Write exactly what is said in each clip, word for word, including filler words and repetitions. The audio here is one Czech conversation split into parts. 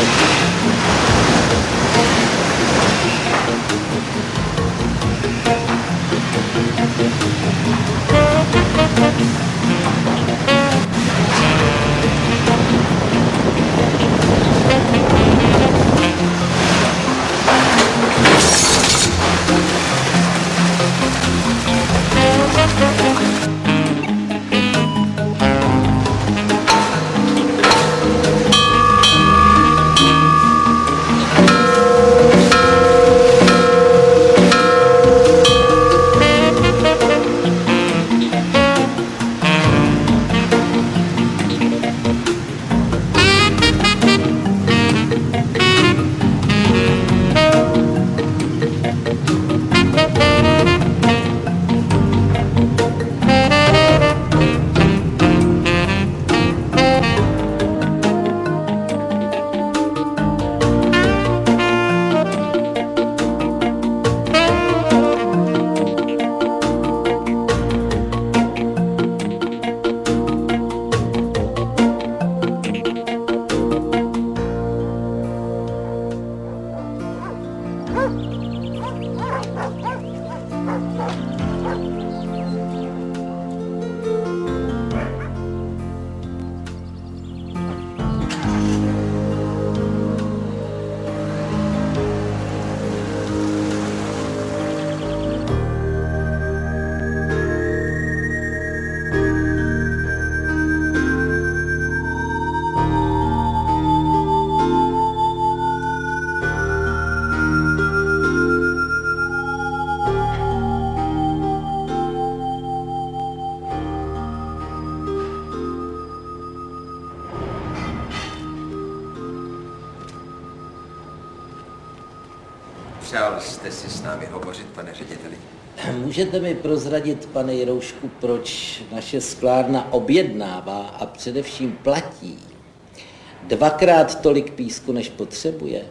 Přál jste si s námi hovořit, pane řediteli? Můžete mi prozradit, pane Jiroušku, proč naše sklárna objednává a především platí dvakrát tolik písku, než potřebuje?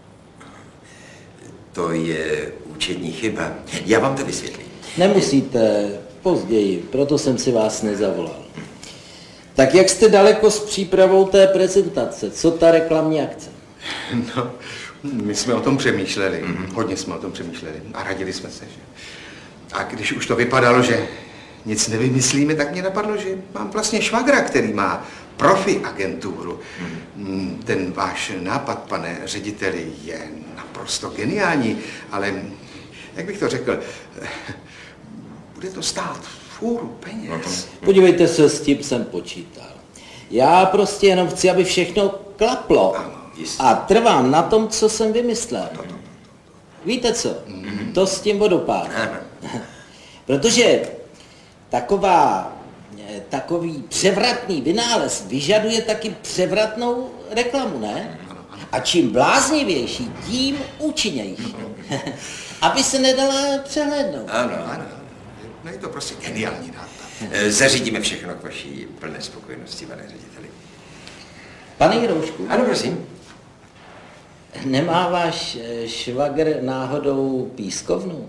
To je účetní chyba. Já vám to vysvětlím. Nemusíte, později, proto jsem si vás nezavolal. Tak jak jste daleko s přípravou té prezentace? Co ta reklamní akce? No, my jsme o tom přemýšleli, mm-hmm. hodně jsme o tom přemýšleli a radili jsme se, že... A když už to vypadalo, že nic nevymyslíme, tak mě napadlo, že mám vlastně švagra, který má profi agenturu. Mm. Ten váš nápad, pane řediteli, je naprosto geniální, ale, jak bych to řekl, bude to stát fůru peněz. Podívejte se, s tím jsem počítal. Já prostě jenom chci, aby všechno klaplo. Ano, jistě. A trvám na tom, co jsem vymyslel. Víte co? Mm-hmm. To s tím vodopád. Protože taková, takový převratný vynález vyžaduje taky převratnou reklamu, ne? A čím bláznivější, tím účinnější. Aby se nedala přehlédnout. Ano, ano. No je to prostě geniální nápad. Zařídíme všechno k vaší plné spokojenosti, pane řediteli. Pane Jiroušku? Ano, prosím. Nemá váš švagr náhodou pískovnu?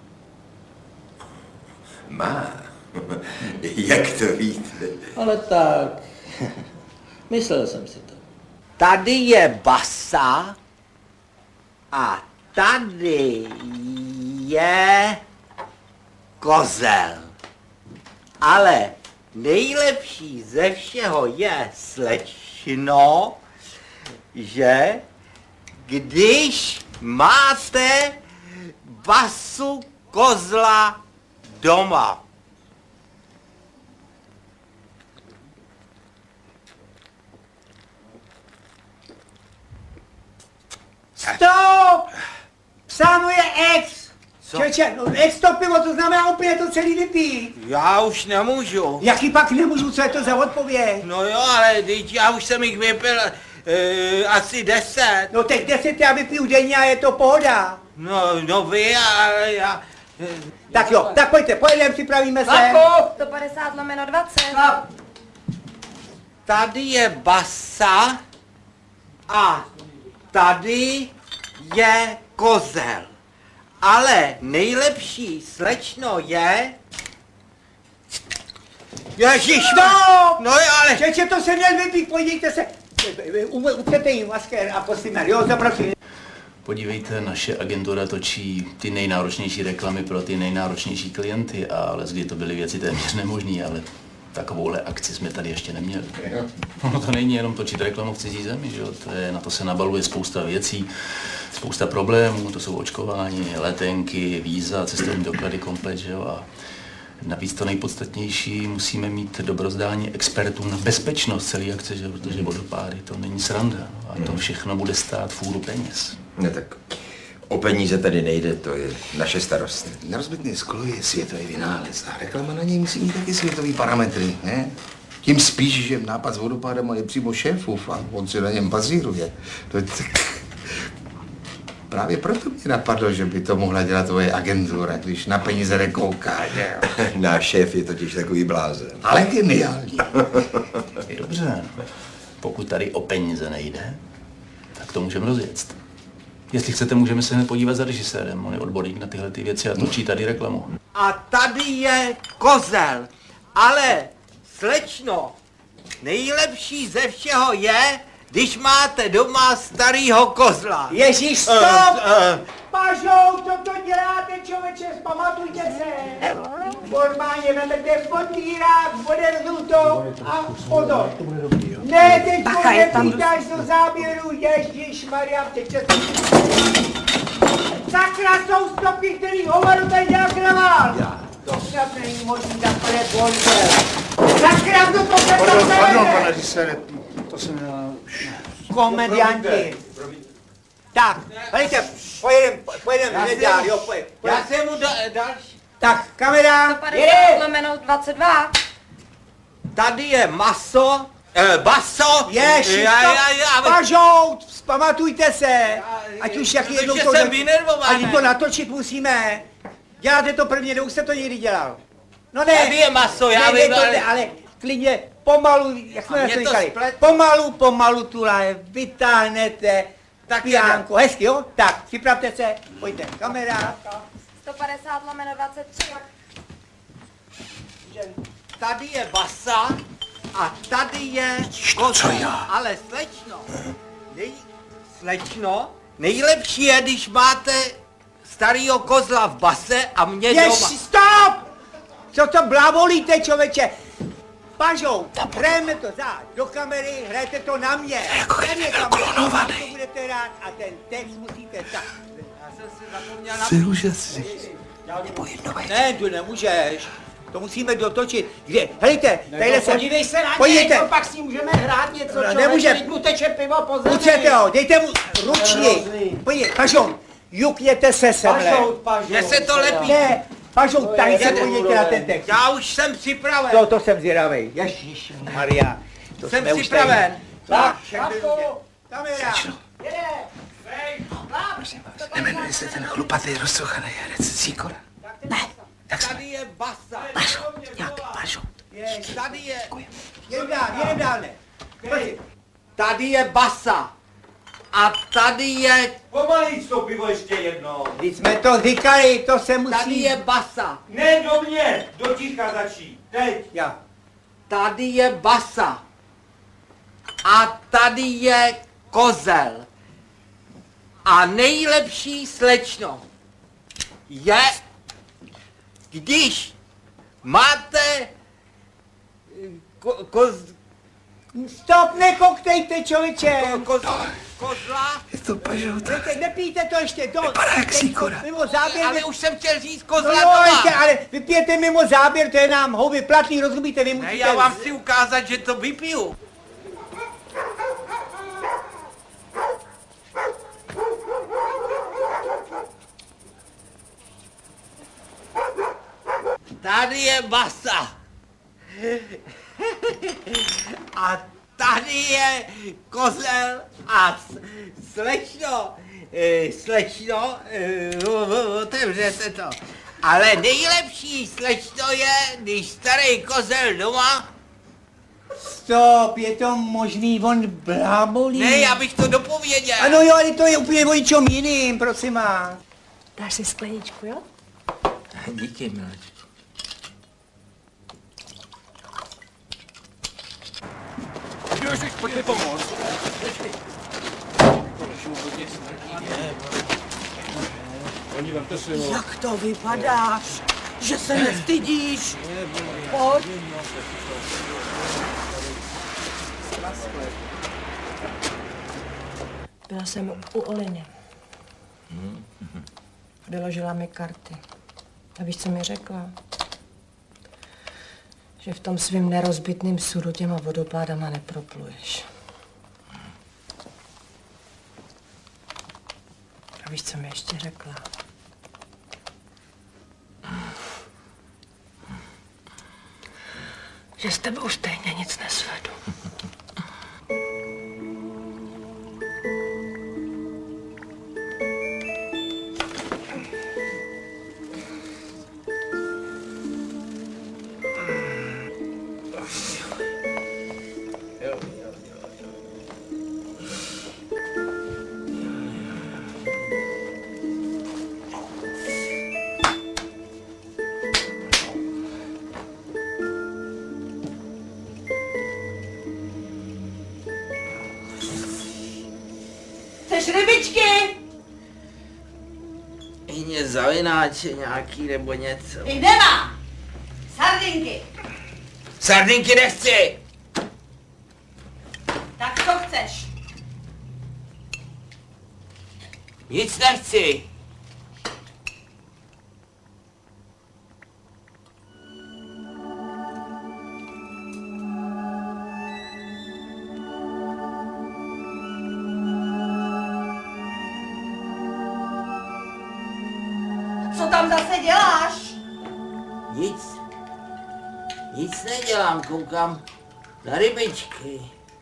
Má. Jak to víte? Ale tak, myslel jsem si to. Tady je basa a tady je kozel. Ale nejlepší ze všeho je, slečno, že když máte basu kozla doma. Stop! Psáno je ex! Co? Čeče, no ex to pivo, to znamená úplně to celý vypít. Já už nemůžu. Jaký pak nemůžu, co je to za odpověď? No jo, ale teď já už jsem jich vypil e, asi deset. No teď deset já vypiju denně a je to pohoda. No, no vy a já... E, tak jo, tak pojďte, pojedeme, připravíme se. sto padesát lomeno dvacet. Tady je basa a tady je kozel. Ale nejlepší, slečno, je... Ježiš, Stop! no jo, ale... Čeče, to se měl vypít, podívejte se. Utřete jim, masker a posíme, jo, zapracujeme. Podívejte, naše agentura točí ty nejnáročnější reklamy pro ty nejnáročnější klienty, ale kdy to byly věci téměř nemožné, ale takovouhle akci jsme tady ještě neměli. No to není jenom točit reklamu v cizí zemi, že jo? To je, na to se nabaluje spousta věcí, spousta problémů, to jsou očkování, letenky, víza, cestovní doklady komplet, že jo? A navíc to nejpodstatnější, musíme mít dobrozdání expertů na bezpečnost celé akce, že jo? Protože vodopády to není sranda, no? A to všechno bude stát fůru peněz. No tak o peníze tady nejde, to je naše starost. Nerozbitné sklo je světový vynález a reklama na něj musí mít taky světový parametry, ne? Tím spíš, že nápad s vodopádem je přímo šéfův a on si na něm bazíruje. To je tak... Právě proto mě napadlo, že by to mohla dělat tvoje agentura, když na peníze nekouká, že jo? Náš šéf je totiž takový blázen. Ale geniální. Dobře, pokud tady o peníze nejde, tak to můžeme rozjet. Jestli chcete, můžeme se hned podívat za režisérem, on je odborník na tyhle ty věci a točí tady reklamu. A tady je kozel, ale slečno, nejlepší ze všeho je, když máte doma starýho kozla. Ježíš, stop! Uh, uh. Pažou, co to děláte, člověče, zpamatujte se. Normálně vemete potírák, odevřu to a pozor. Ne, teď nepřítáš do záběru, ježišmarja, teď sakra jsou stopky, který hovadu tady dělá kravál. To snad není možný takové bordel. Sakra to pokračuje. Pardon, pardon, pane režisére, to se nedá... Komedianti. Tak, hledajte, pojedem, pojedem, nedál, jo, pojedem. Já jsem mu da, další. Tak, kamera, sto padesát jede! lomeno dvacet dva. Tady je maso, eh, baso. Ježiš, já, já, já, pažout, vzpamatujte se, ať už jak jednou protože to... jsem vynervovaný. Ani to natočit musíme. Děláte to prvně, nebo už jste to někdy dělal? No ne. Tady je maso, já ne, vím, ne, to ale... ne, ale klidně, pomalu, jak jsme A na mě to to říkali, splet- pomalu, pomalu tu láhev vytáhnete, Tak pijánko, hezky, jo? Tak, připravte se, pojďte, kamera. sto padesát lomeno dvacet tři. Tady je basa a tady je kozel. Ale slečno, nej, slečno, nejlepší je, když máte starýho kozla v base a mě doma. Ježiš, stop! Co to blavolíte, člověče? Pažou, hrajeme to záď do kamery, hrajete to na mě. Jako Tady je kdyby byl kamera, klonovaný. to budete rád a ten text musíte tak. Já jsem si zapomněl na... Jsi úžasný. Ne, tu nemůžeš. To musíme dotočit. Kde? Helejte, tadyhle se... Podívej se na Podívejte. něj, pak s ním můžeme hrát něco, No, člověče, nemůže. teď mu teče pivo po zemi. Utřete ho, dejte mu ručně. Hrozný. Podívej, Pažou, jukněte se semhle. Pažout, pažout. Mně se to lepí. Ne, Pažou, tady se je podívejte na ten text. Já už jsem připraven. To, to jsem zvědavej. Ježiš, Maria. To Jsem jsme už připraven. tady. Tak, Šápku. kamera. Jede. Nemenuje se ten chlupatý rozsochaný herec Sikora. Tady je basa. Nějaký pažout. Tady je... Jedem dál, jedem dál, ne. Pojď. Tady je basa. A tady je... Pomalíc to pivo ještě jedno. Když jsme to říkali, to se musí... Tady je basa. Ne do mě, do ticha začít. Teď. Já. Tady je basa. A tady je kozel. A nejlepší slečno je, když máte ko, koz, Stop, nekoktejte, člověče. ko, koz, kozla. Je to pažout. Dejte, nepijte to ještě, to... Vypadá jak teď Sikora. Mimo záběr... Ale vy- už jsem chtěl říct No kozla jo, ještě, doma. ale vypijete mimo záběr, to je nám houby platný, rozumíte, vy Ne, musíte... já vám chci ukázat, že to vypiju. Tady je basa. A tady je kozel a s- slečno, eh, slečno, eh, otevřete to. Ale nejlepší slečno je, když starý kozel doma. Stop, je to možný, on blábolí. Ne, já bych to dopověděl. Ano jo, ale to je úplně o ničem jiným, prosím vás. Dáš si skleničku, jo? Díky, milečku. Ježiš, pojď mi pomoct. Jak to vypadáš? Že se nestydíš? Pojď. Byla jsem u Oliny. Vyložila mi karty. A víš, co mi řekla? Že v tom svým nerozbitným sudu těma vodopádama nepropluješ. A víš, co mi ještě řekla? Že s tebou stejně nic nesvedu. Rybičky! Jině zavináče nějaký nebo něco. Jich nemá! Sardinky! Sardinky nechci! Tak co chceš? Nic nechci! Co tam zase děláš? Nic. Nic nedělám, koukám na rybičky.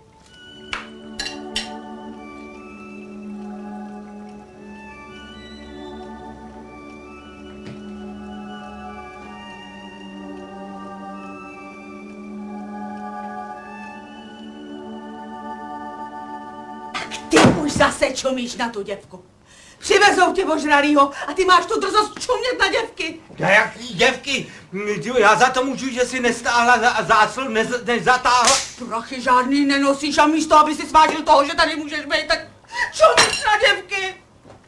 Tak ty už zase čumíš na tu děvku. Přivezou tě ožralýho a ty máš tu drzost čumět na děvky. Na jaký děvky? Já za to můžu, že si nestáhla za, zásl, nez, nezatáhla. Prachy žádný nenosíš a místo, aby si svážil toho, že tady můžeš být, tak čumíš na děvky.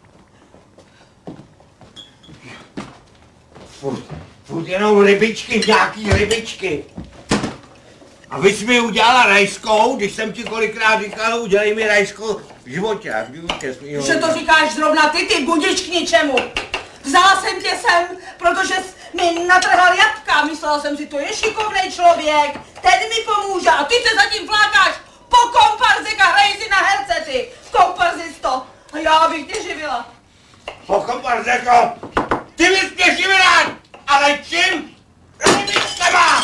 Furt, furt jenom rybičky, nějaký rybičky. A vy jsi mi udělala rajskou, když jsem ti kolikrát říkal, udělej mi rajskou v životě. A v že to říkáš zrovna ty, ty budiš k ničemu. Vzala jsem tě sem, protože jsi mi natrhal jatka. Myslela jsem si, to je šikovnej člověk, ten mi pomůže a ty se zatím flákáš po komparzek a hrají si na herce ty, komparzisto. A já bych tě živila. Po komparzeko, ty bys mě živila, ale čím? Rybičkama!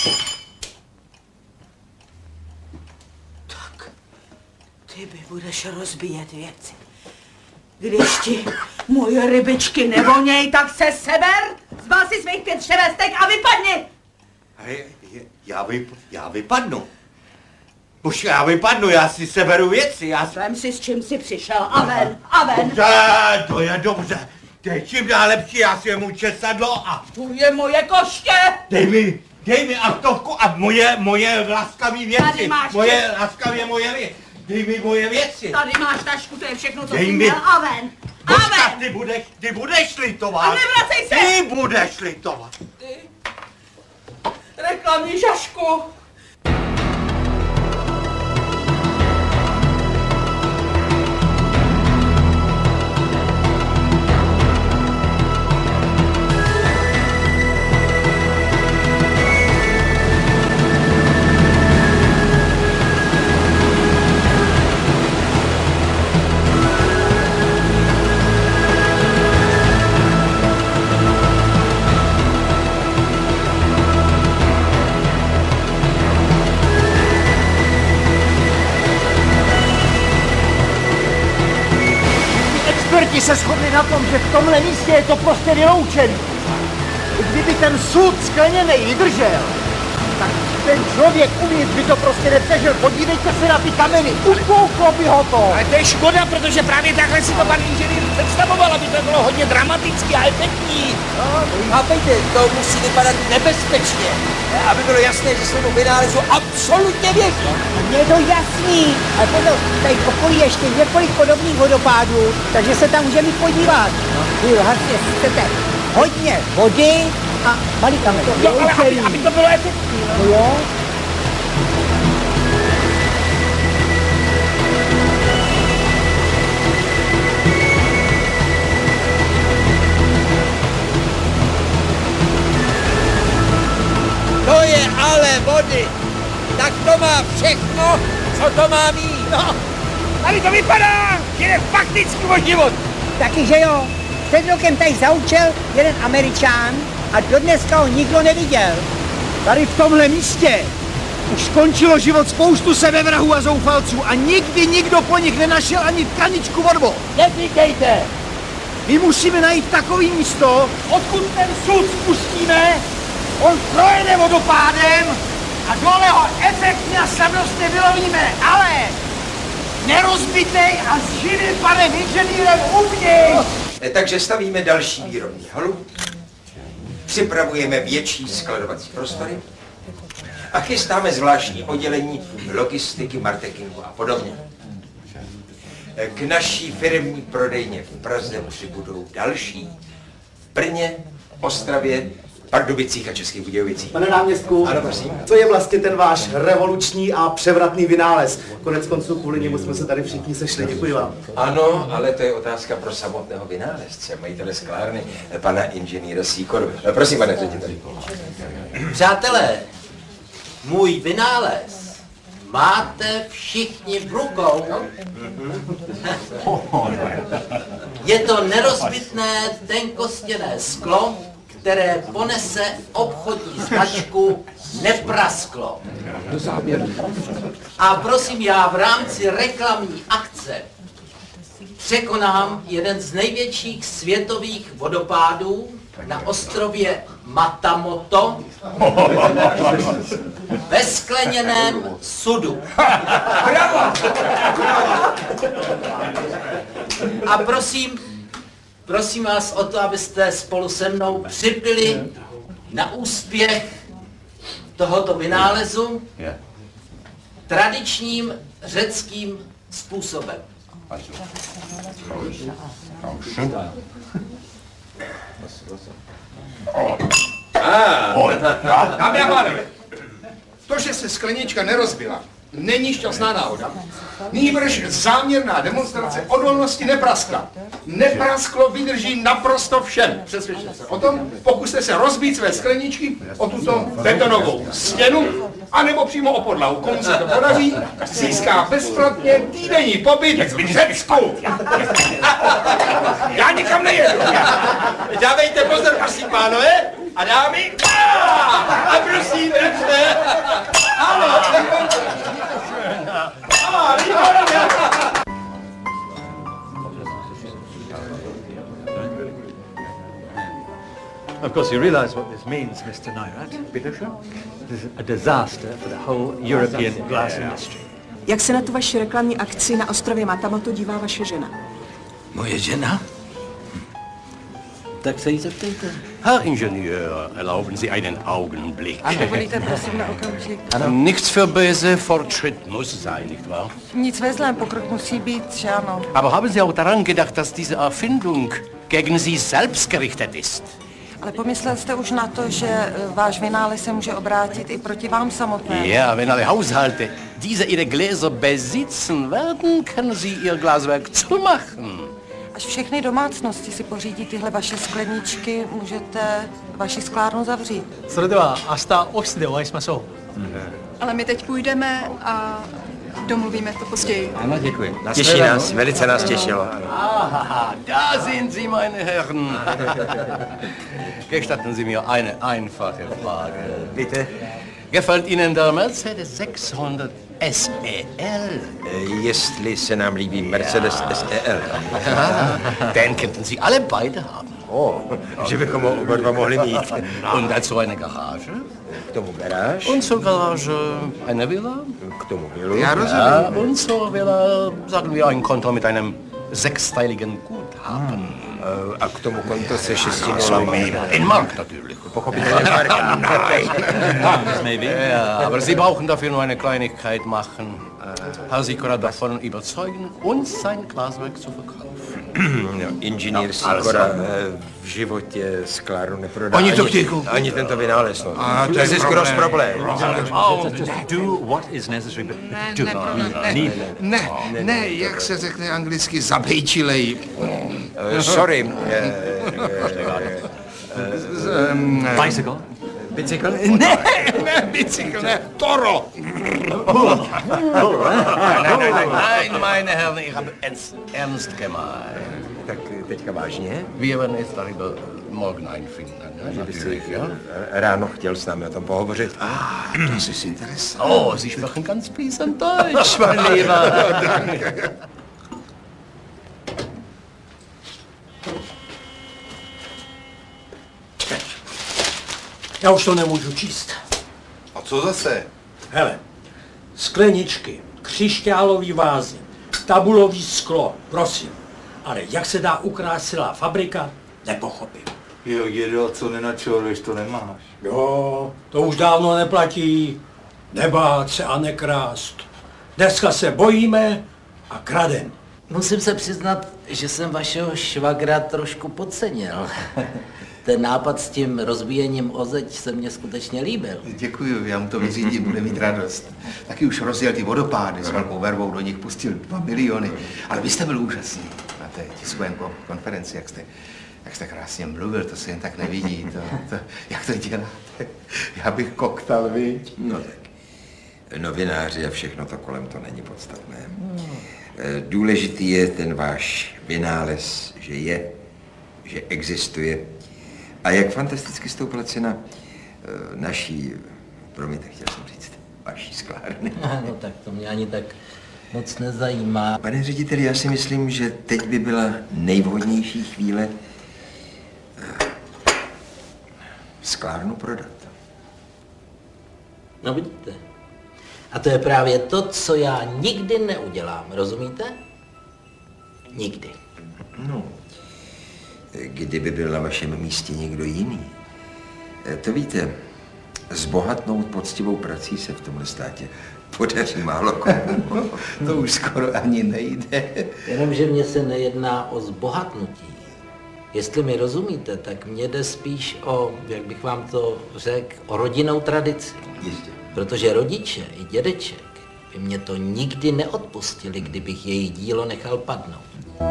Ty by budeš rozbíjet věci. Když ti moje rybičky nevoněj, tak se seber, zbal si svých pět ševestek a vypadni. Já, vyp, já vypadnu. Už já vypadnu, já si seberu věci. Já Vem si, s čím jsi přišel. A ven, a ven. Dobře, to je dobře. Teď čím dál lepší, já si jemu česadlo a... To je moje koště. Dej mi, dej mi aktovku a moje, moje laskavý věci. Tady máš moje tě. laskavě moje věci. Dej mi moje věci. Tady máš tašku, to je všechno, co Dej jsi mi. měl. A ven, a Božka, ven. ty budeš, ty budeš litovat. A nevracej se. Ty budeš litovat. Ty. Reklamní žašku. Experti se shodli na tom, že v tomhle místě je to prostě vyloučený. Kdyby ten sud skleněnej vydržel, tak ten člověk uvnitř by to prostě nepřežil. Podívejte se na ty kameny, ukouklo by ho to. Ale to je škoda, protože právě takhle si to pan inženýr představoval, aby to bylo hodně dramatický a efektní. No, chápejte, to musí vypadat nebezpečně, aby bylo jasné, že svému vynálezu absolutně věří. Mě to jasný. Ale pozor, tady v okolí ještě několik podobných vodopádů, takže se tam můžeme podívat. Vy vlastně chcete hodně vody a malý kamen. No, ale aby, aby to bylo efektivní. No jo. To je ale vody. Tak to má všechno, co to má mít. No, tady to vypadá, že jde fakticky o život. Taky, že jo. Před rokem tady zaučil jeden Američan a dodneska ho nikdo neviděl. Tady v tomhle místě už skončilo život spoustu sebevrahů a zoufalců a nikdy nikdo po nich nenašel ani tkaničku vodou. Neříkejte! My musíme najít takový místo, odkud ten sud spustíme, on projede vodopádem a dole ho efektně a slavnostně vylovíme, ale nerozbitej a s živým panem inženýrem uvnitř. Takže stavíme další výrobní halu, připravujeme větší skladovací prostory a chystáme zvláštní oddělení logistiky, marketingu a podobně. K naší firmní prodejně v Praze přibudou další. V Brně, Ostravě, Pardubicích a Českých Budějovicích. Pane náměstku, ano, prosím. Co je vlastně ten váš revoluční a převratný vynález? Konec konců kvůli němu jsme se tady všichni sešli. Děkuji vám. Ano, ale to je otázka pro samotného vynálezce, majitele sklárny, pana inženýra Sýkoru. Prosím, pane řediteli. Přátelé, můj vynález máte všichni v rukou. Je to nerozbitné tenkostěné sklo, které ponese obchodní značku Neprasklo. A prosím, já v rámci reklamní akce překonám jeden z největších světových vodopádů na ostrově Matamoto ve skleněném sudu. A prosím, prosím vás o to, abyste spolu se mnou připili na úspěch tohoto vynálezu tradičním řeckým způsobem. Dámy a pánové, to, že se sklenička nerozbila, není šťastná náhoda. Nýbrž záměrná demonstrace odolnosti Nepraskla. Neprasklo vydrží naprosto všem. Přesvědčte se o tom, pokuste se rozbít své skleničky o tuto betonovou stěnu, anebo přímo o podlahu. Komu se to podaří, získá bezplatně týdenní pobyt v Řecku. Já nikam nejedu. Dávejte pozor, prosím, pánové, a dámy. A prosím, držte. Ano. Of course, you realize what this means, Mister Neurath. This is a disaster for the whole European glass industry. Jak se na tu vaši reklamní akci na ostrově Matamoto dívá vaše žena? Moje žena? Tak se jí zeptejte. Herr Ingenieur, erlauben Sie einen Augenblick. Ano, dovolíte, prosím, na okamžik. Ano. Nichts für böse, Fortschritt muss sein, nicht wahr? Nic ve zlém, pokrok musí být, že ano. Aber haben Sie auch daran gedacht, dass diese Erfindung gegen Sie selbst gerichtet ist? Ale pomyslel jste už na to, že váš vynález se může obrátit i proti vám samotnému? Ja, wenn alle Haushalte diese ihre Gläser besitzen werden, können Sie Ihr Glaswerk zumachen. Až všechny domácnosti si pořídí tyhle vaše skleničky, můžete vaši sklárnu zavřít. Ale my teď půjdeme a domluvíme to později. Ano, děkuji. Těší nás, velice nás těšilo. Ah, da sind Sie, meine Herren. Gestatten Sie mir eine einfache Frage. Bitte? Gefällt Ihnen der Mercedes sechshundert S E L? Jestli se nám líbí Mercedes S E L. Den könnten Sie alle beide haben. Oh, že bychom ho oba dva mohli mít. Und dazu eine Garage? K tomu garáž. Und zur Garage eine Villa? K tomu vilu. Ja, ja, und zur Villa, sagen wir, ein Konto mit einem sechsteiligen Guthaben. Hmm. A k tomu konto se šesti nulami. In Mark natürlich. Pochopitelně Marka. Maybe. Ja, aber Sie brauchen dafür nur eine Kleinigkeit machen. Herr Sikora davon überzeugen, uns sein Glaswerk zu verkaufen. No, inženýr Sikora v životě sklárnu neprodá. Oni to ani, chtějí koupit. ani tento vynález. No. A to To je je skoro problém. problém. Oh, just do what is necessary, but do not need. Ne, ne, jak se řekne anglicky, zabejčilej. Uh, sorry. Bicycle? Bicykl? Ne, ne, bicykl, ne, toro. Nein, nein, nein, nein, meine Herren, ich habe es ernst gemeint. Tak teďka vážně? Wir werden es darüber morgen einfinden. Že by si ráno chtěl s námi o tom pohovořit. Ah, das ist interessant. Oh, Sie sprechen ganz fließend Deutsch, mein Lieber. Danke. Já už to nemůžu číst. A co zase? Hele, skleničky, křišťálový vázy, tabulový sklo, prosím. Ale jak se dá ukrást celá fabrika, nepochopím. Jo, dědo, co nenačoruješ, to nemáš. Jo, to už dávno neplatí. Nebát se a nekrást. Dneska se bojíme a kradem. Musím se přiznat, že jsem vašeho švagra trošku podcenil. Ten nápad s tím rozbíjením o zeď se mně skutečně líbil. Děkuju, já mu to vyřídím, bude mít radost. Taky už rozjel ty vodopády, s velkou vervou do nich pustil dva miliony. Ale vy jste byl úžasný na té tiskové konferenci, jak jste, jak jste krásně mluvil, to se jen tak nevidí. To, to, jak to děláte? Já bych koktal, viď? No tak, novináři a všechno to kolem to není podstatné. Důležitý je ten váš vynález, že je, že existuje. A jak fantasticky stoupla cena naší, promiňte, chtěl jsem říct, vaší sklárny. No tak to mě ani tak moc nezajímá. Pane řediteli, já si myslím, že teď by byla nejvhodnější chvíle sklárnu prodat. No vidíte. A to je právě to, co já nikdy neudělám, rozumíte? Nikdy. No, kdyby byl na vašem místě někdo jiný. To víte, zbohatnout poctivou prací se v tomhle státě podaří málo komu. To už skoro ani nejde. Jenomže mně se nejedná o zbohatnutí. Jestli mi rozumíte, tak mně jde spíš o, jak bych vám to řekl, o rodinnou tradici. Jistě. Protože rodiče i dědeček by mě to nikdy neodpustili, kdybych jejich dílo nechal padnout.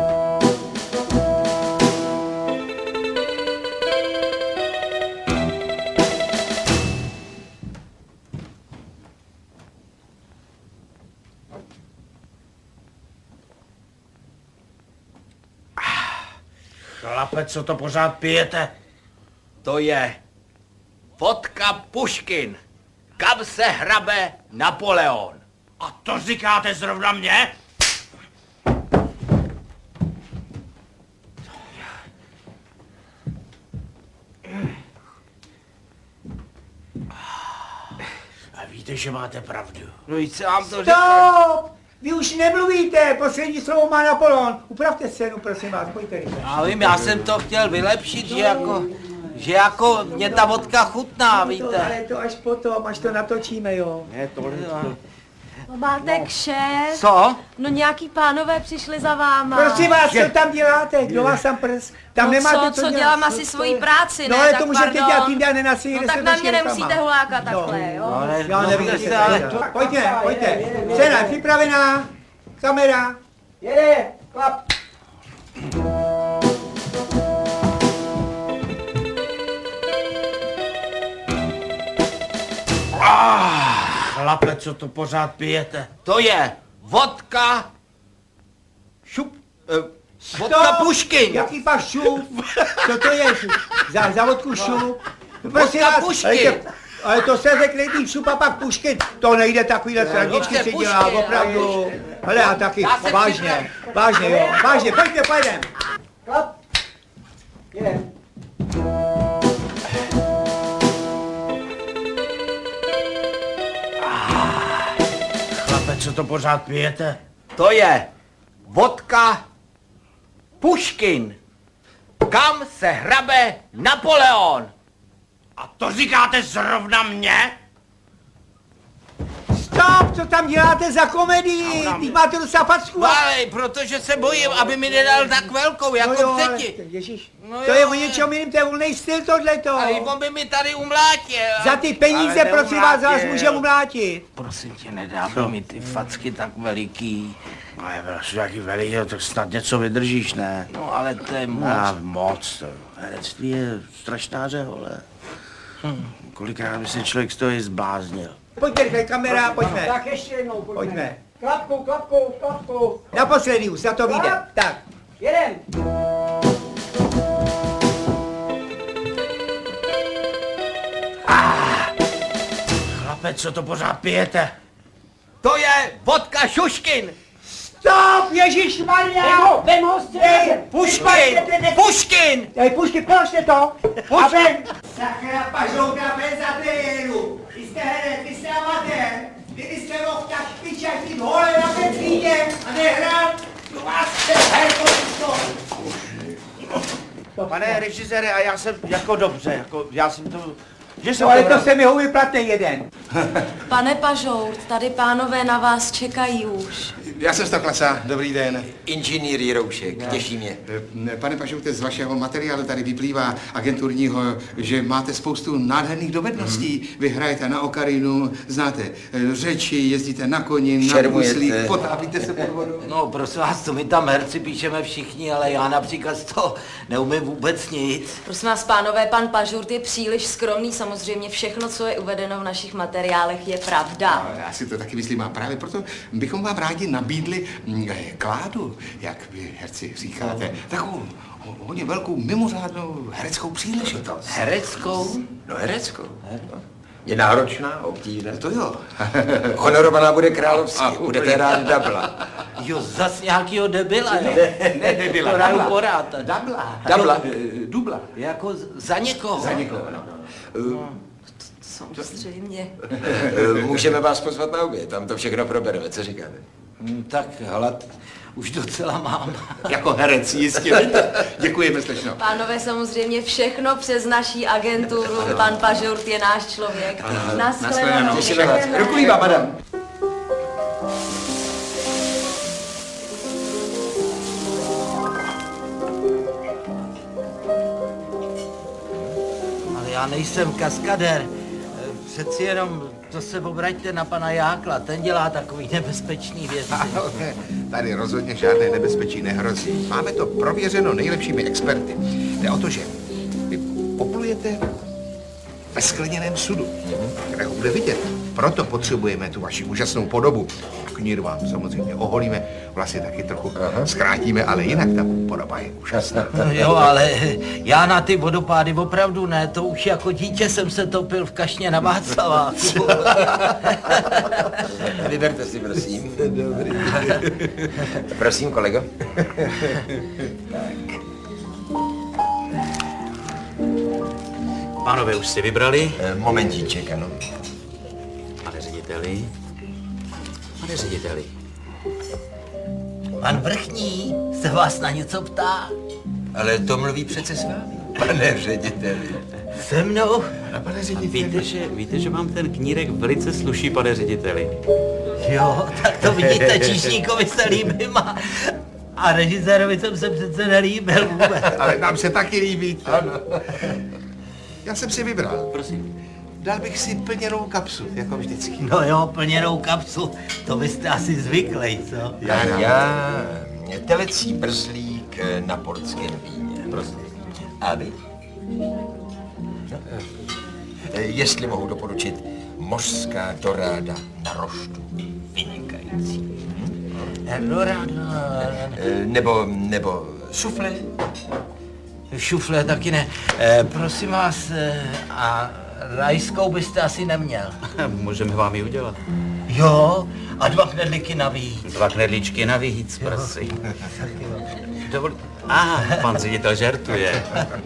Chlape, co to pořád pijete? To je vodka Puškin. Kam se hrabe Napoleon? A to říkáte zrovna mě? A víte, že máte pravdu. No i co vám to řekl? Stop! Vy už nemluvíte, poslední slovo má Napoleon. Upravte scénu, prosím vás, pojďte rychle. Já vím, já jsem to chtěl vylepšit, že jako, že jako mě ta vodka chutná, víte. To, ale to až potom, až to natočíme, jo. Ne, tohle to... Máte kšeft? Co? No nějaký pánové přišli za váma. Prosím vás, co tam děláte? Kdo vás tam prs? Tam no nemáte co, co, co dělat. dělám asi svoji práci, no, ne? ale tak to můžete pardon. dělat tím den na si, No tak na mě nemusíte hulákat takhle, jo? No, já nevím, jestli ale... Pojďte, pojďte. Scéna je připravená. Kamera. Jede, klap. Chlape, co to pořád pijete? To je vodka... Šup... Uh, vodka Puškin. Jaký pak šup? Co to je? Za, za vodku šup? Prosím Vodka vás, Puškin. ale to se řekne nejdřív šup a pak Puškin. To nejde, takovýhle srandičky se dělá, opravdu. Hele, a taky, vážně, vážně, jo, vážně, pojďte, pojedem. Klap. Jedem. Chlape, co to pořád pijete? To je vodka Puškin. Kam se hrabe Napoleon? A to říkáte zrovna mě? Stop, co tam děláte za komedii? Teď máte docela facku. Ale protože se bojím, aby mi nedal tak velkou, jako no jo, třetí. Ale, ježiš, no to jo, je o něčem jiným, to je volnej styl tohleto. Ale on by mi tady umlátil. Za ty peníze, prosím vás, vás může umlátit. Prosím tě, nedávej mi ty facky tak veliký. No je prostě jaký veliký, tak snad něco vydržíš, ne? No ale to je moc. A moc, to herectví je strašná řehole. Hm. Kolikrát by se člověk z toho i zbláznil. Pojďme, rychle, kamera, pojďme. Tak ještě jednou, pojďme. Pojďme. Klapkou, klapkou, klapkou. Naposledy už, za to vyjde. Tak. Jedem. Ah, chlape, co to pořád pijete? To je vodka Šuškin. Stop, ježišmarja! Vem ho, Ej, Puškin! Puškin! Ej, Puškin, položte to! A ven! Sakra pažouka bez ateliéru! Vy jste herec, vy jste amatér! Kdybyste mohl tak špičat hole na Petříně a nehrál, to vás chce herko. Pane režisére, a já jsem jako dobře, jako já jsem to... Že jsem No, ale to to se mi houby platný jeden. Pane Pažourt, tady pánové na vás čekají už. Já jsem z toho klasa, dobrý den. Inženýr Jiroušek, těší mě. Pane Pažourte, z vašeho materiálu tady vyplývá agenturního, že máte spoustu nádherných dovedností. Hmm. Vy hrajete na okarinu, znáte řeči, jezdíte na koni, na bruslík, potápíte se pod vodou. No, prosím vás, to my tam herci píšeme všichni, ale já například z toho neumím vůbec nic. Prosím vás, pánové, pan Pažourt je příliš skromný, samozřejmě všechno, co je uvedeno v našich materiálech, je pravda. No, já si to taky myslím a právě proto bychom vám rádi nabídli kládu, jak vy herci říkáte, takovou hodně velkou mimořádnou hereckou příležitost. Hereckou? No hereckou. Je náročná, obtížná. To jo. Honorovaná bude královský, budete hrát dabla. Jo, zas nějakýho debila, jo? Ne, ne debila, to rádu dabla. porád. Dabla. Dabla. Dubla. Jako za někoho. Za někoho, no. No, samozřejmě. Můžeme vás pozvat na oběd, tam to všechno probereme, co říkáte? Hmm, tak hlad už docela mám. Jako herec, jistě. Děkujeme slečno. Pánové, samozřejmě všechno přes naší agenturu. Pan Pažourt je náš člověk. Naschledanou. Těšíme vás. Rukulíba, madam. Ale já nejsem kaskadér. Přeci jenom to se obraťte na pana Jákla, ten dělá takový nebezpečný věci. Tady rozhodně žádné nebezpečí nehrozí. Máme to prověřeno nejlepšími experty. Jde o to, že vy poplujete ve skleněném sudu, kde ho bude vidět. Proto potřebujeme tu vaši úžasnou podobu. Kníru vám samozřejmě oholíme, vlastně taky trochu Aha. zkrátíme, ale jinak ta podoba je úžasná. Jo, ale já na ty vodopády opravdu ne, to už jako dítě jsem se topil v kašně na Václaváku. Vyberte si, prosím. Dobrý. Prosím, kolego. Tak. Pánové, už si vybrali? Momentíček, ano. Pane řediteli. Pane řediteli. Pan Vrchní se vás na něco ptá. Ale to mluví přece s vámi, pane řediteli. Se mnou? A pane řediteli. Víte, že, víte, že vám ten knírek velice sluší, pane řediteli. Jo, tak to vidíte, číšníkovi se líbím a, a režisérovi jsem se přece nelíbil vůbec. Ale nám se taky líbí. Ano. Já jsem si vybral. Prosím. Dal bych si plněnou kapsu, jako vždycky. No jo, plněnou kapsu, to byste asi zvyklej, co? Já, já telecí brzlík na portském víně. Prosím. A vy? No. Jestli mohu doporučit, mořská doráda na roštu. Vynikající. Hm? Doráda... Nebo, nebo sufle? Šufle taky ne. E, prosím vás, e, a rajskou byste asi neměl. Můžeme vám ji udělat. Jo, a dva knedlíky navíc. Dva knedlíčky navíc, prosím. Dovol... A, ah, pan ředitel žertuje.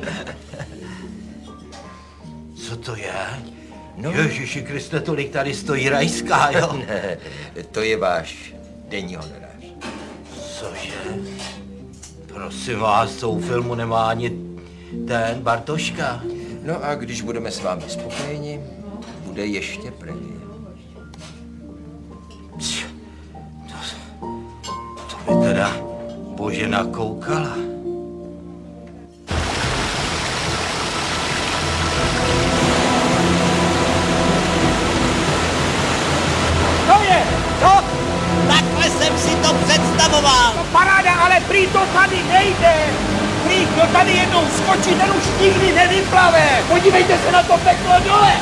Co to je? No. Ježiši Kriste, tolik tady stojí rajská, jo? Ne, to je váš denní honorář. Cože? Prosím vás, to u filmu nemá ani ten Bartoška. No a když budeme s vámi spokojeni, bude ještě premiér. To by teda Božena koukala. To je! Co? Takhle jsem si to představoval. No paráda, ale prý to tady nejde. Prý kdo tady jednou skočí, ten už nikdy nevyplave. Podívejte se na to peklo dole.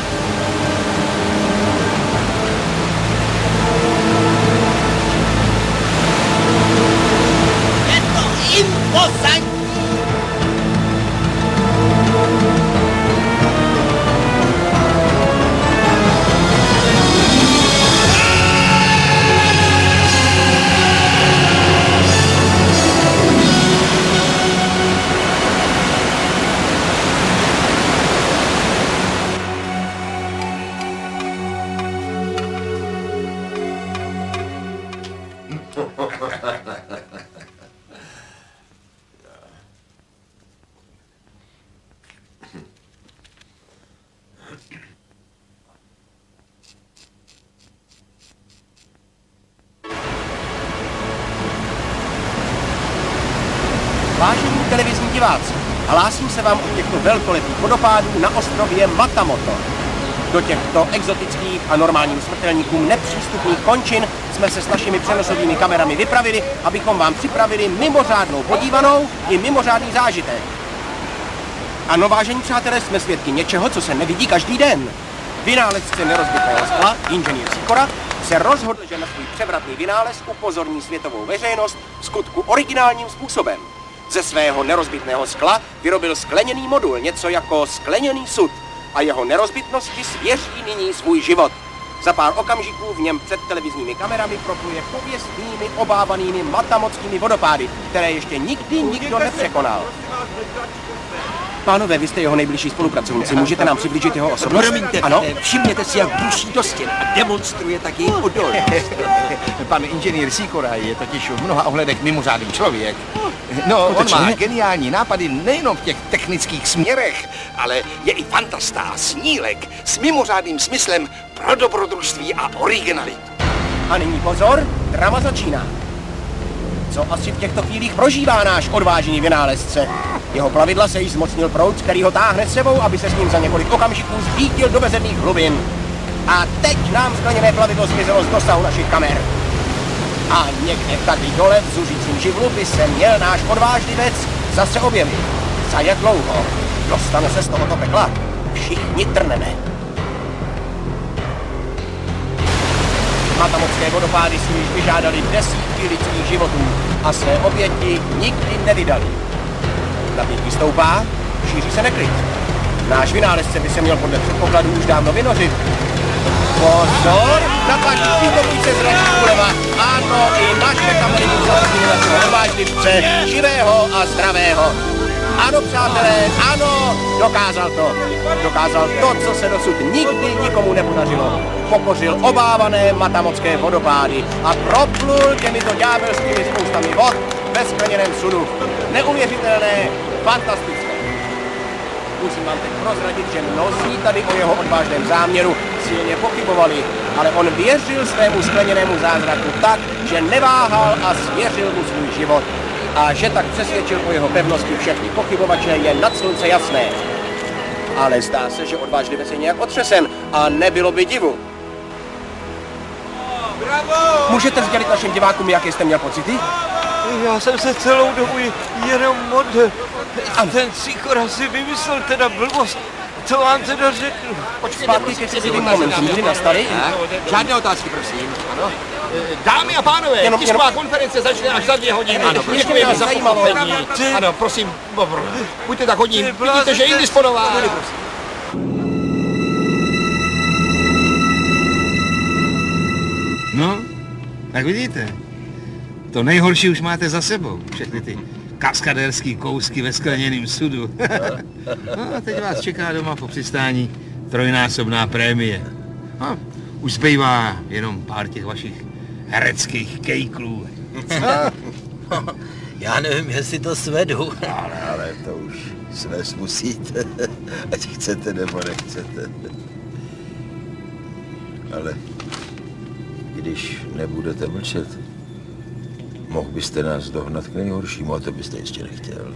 Je to impozantní. Vážení televizní diváci, hlásím se vám od těchto velkolepých vodopádů na ostrově Matamoto. Do těchto exotických a normálním smrtelníkům nepřístupných končin jsme se s našimi přenosovými kamerami vypravili, abychom vám připravili mimořádnou podívanou i mimořádný zážitek. Ano, vážení přátelé, jsme svědky něčeho, co se nevidí každý den. Vynálezce nerozbitného skla, inženýr Sikora, se rozhodl, že na svůj převratný vynález upozorní světovou veřejnost v skutku originálním způsobem. Ze svého nerozbitného skla vyrobil skleněný modul, něco jako skleněný sud, a jeho nerozbitnosti svěří nyní svůj život. Za pár okamžiků v něm před televizními kamerami propluje pověstnými, obávanými matamockými vodopády, které ještě nikdy nikdo nepřekonal. Pánové, vy jste jeho nejbližší spolupracovníci, můžete nám přiblížit jeho osobnost? Promiňte, ano? Všimněte si, jak bruší do stěn a demonstruje tak její odolnost. Pan inženýr Sikora je totiž v mnoha ohledech mimořádný člověk. No, on má geniální nápady nejenom v těch technických směrech, ale je i fantastá, snílek s mimořádným smyslem pro dobrodružství a originalitu. A nyní pozor, drama začíná. Co asi v těchto chvílích prožívá náš odvážný vynálezce? Jeho plavidla se již zmocnil proud, který ho táhne s sebou, aby se s ním za několik okamžiků zbítil do bezedných hlubin. A teď nám skleněné plavidlo zmizelo z dosahu našich kamer. A někde tady dole v zuřícím živlu by se měl náš odvážlivec zase objevit. Za jak dlouho dostane se z tohoto pekla? Všichni trneme. Matamocké vodopády si již vyžádali desítky lidských životů a své oběti nikdy nevydali. Napětí stoupá, šíří se neklid. Náš vynálezce by se měl podle předpokladů už dávno vynořit. Pozor, na tlačítku se zračí uleva. Ano, i naše kamery budou zachytili našeho odvážlivce, živého a zdravého. Ano, přátelé, ano, dokázal to. Dokázal to, co se dosud nikdy nikomu nepodařilo. Pokořil obávané matamocké vodopády a proplul těmito ďábelskými spoustami vod ve skleněném sudu. Neuvěřitelné, fantastické. Musím vám teď prozradit, že mnozí tady o jeho odvážném záměru silně pochybovali, ale on věřil svému skleněnému zázraku tak, že neváhal a svěřil mu svůj život. A že tak přesvědčil o jeho pevnosti všechny pochybovače, je nad slunce jasné. Ale zdá se, že odvážlivec je nějak otřesen a nebylo by divu. Bravo! Můžete sdělit našim divákům, jaké jste měl pocity? Já jsem se celou dobu jenom modlil. A ten Sikora si vymyslel teda blbost. Co vám teda řeknu? Pojď zpátky ke citlivým momentům, kdy nastaly. Žádné otázky, prosím. Ano. Dámy a pánové, jenom, tisková jenom... konference začne až za dvě hodiny. Ano, ještě by nás zajímalo. Ano, prosím, buďte tak hodní. Vidíte, že je indisponován. No, tak vidíte. To nejhorší už máte za sebou. Všechny ty kaskadérský kousky ve skleněném sudu. No a teď vás čeká doma po přistání trojnásobná prémie. No, už zbývá jenom pár těch vašich hereckých kejklů. Já nevím, jestli to svedu. Ale, ale to už Svést musíte, ať chcete nebo nechcete. Ale když nebudete mlčet, mohl byste nás dohnat k nejhoršímu, a to byste ještě nechtěl.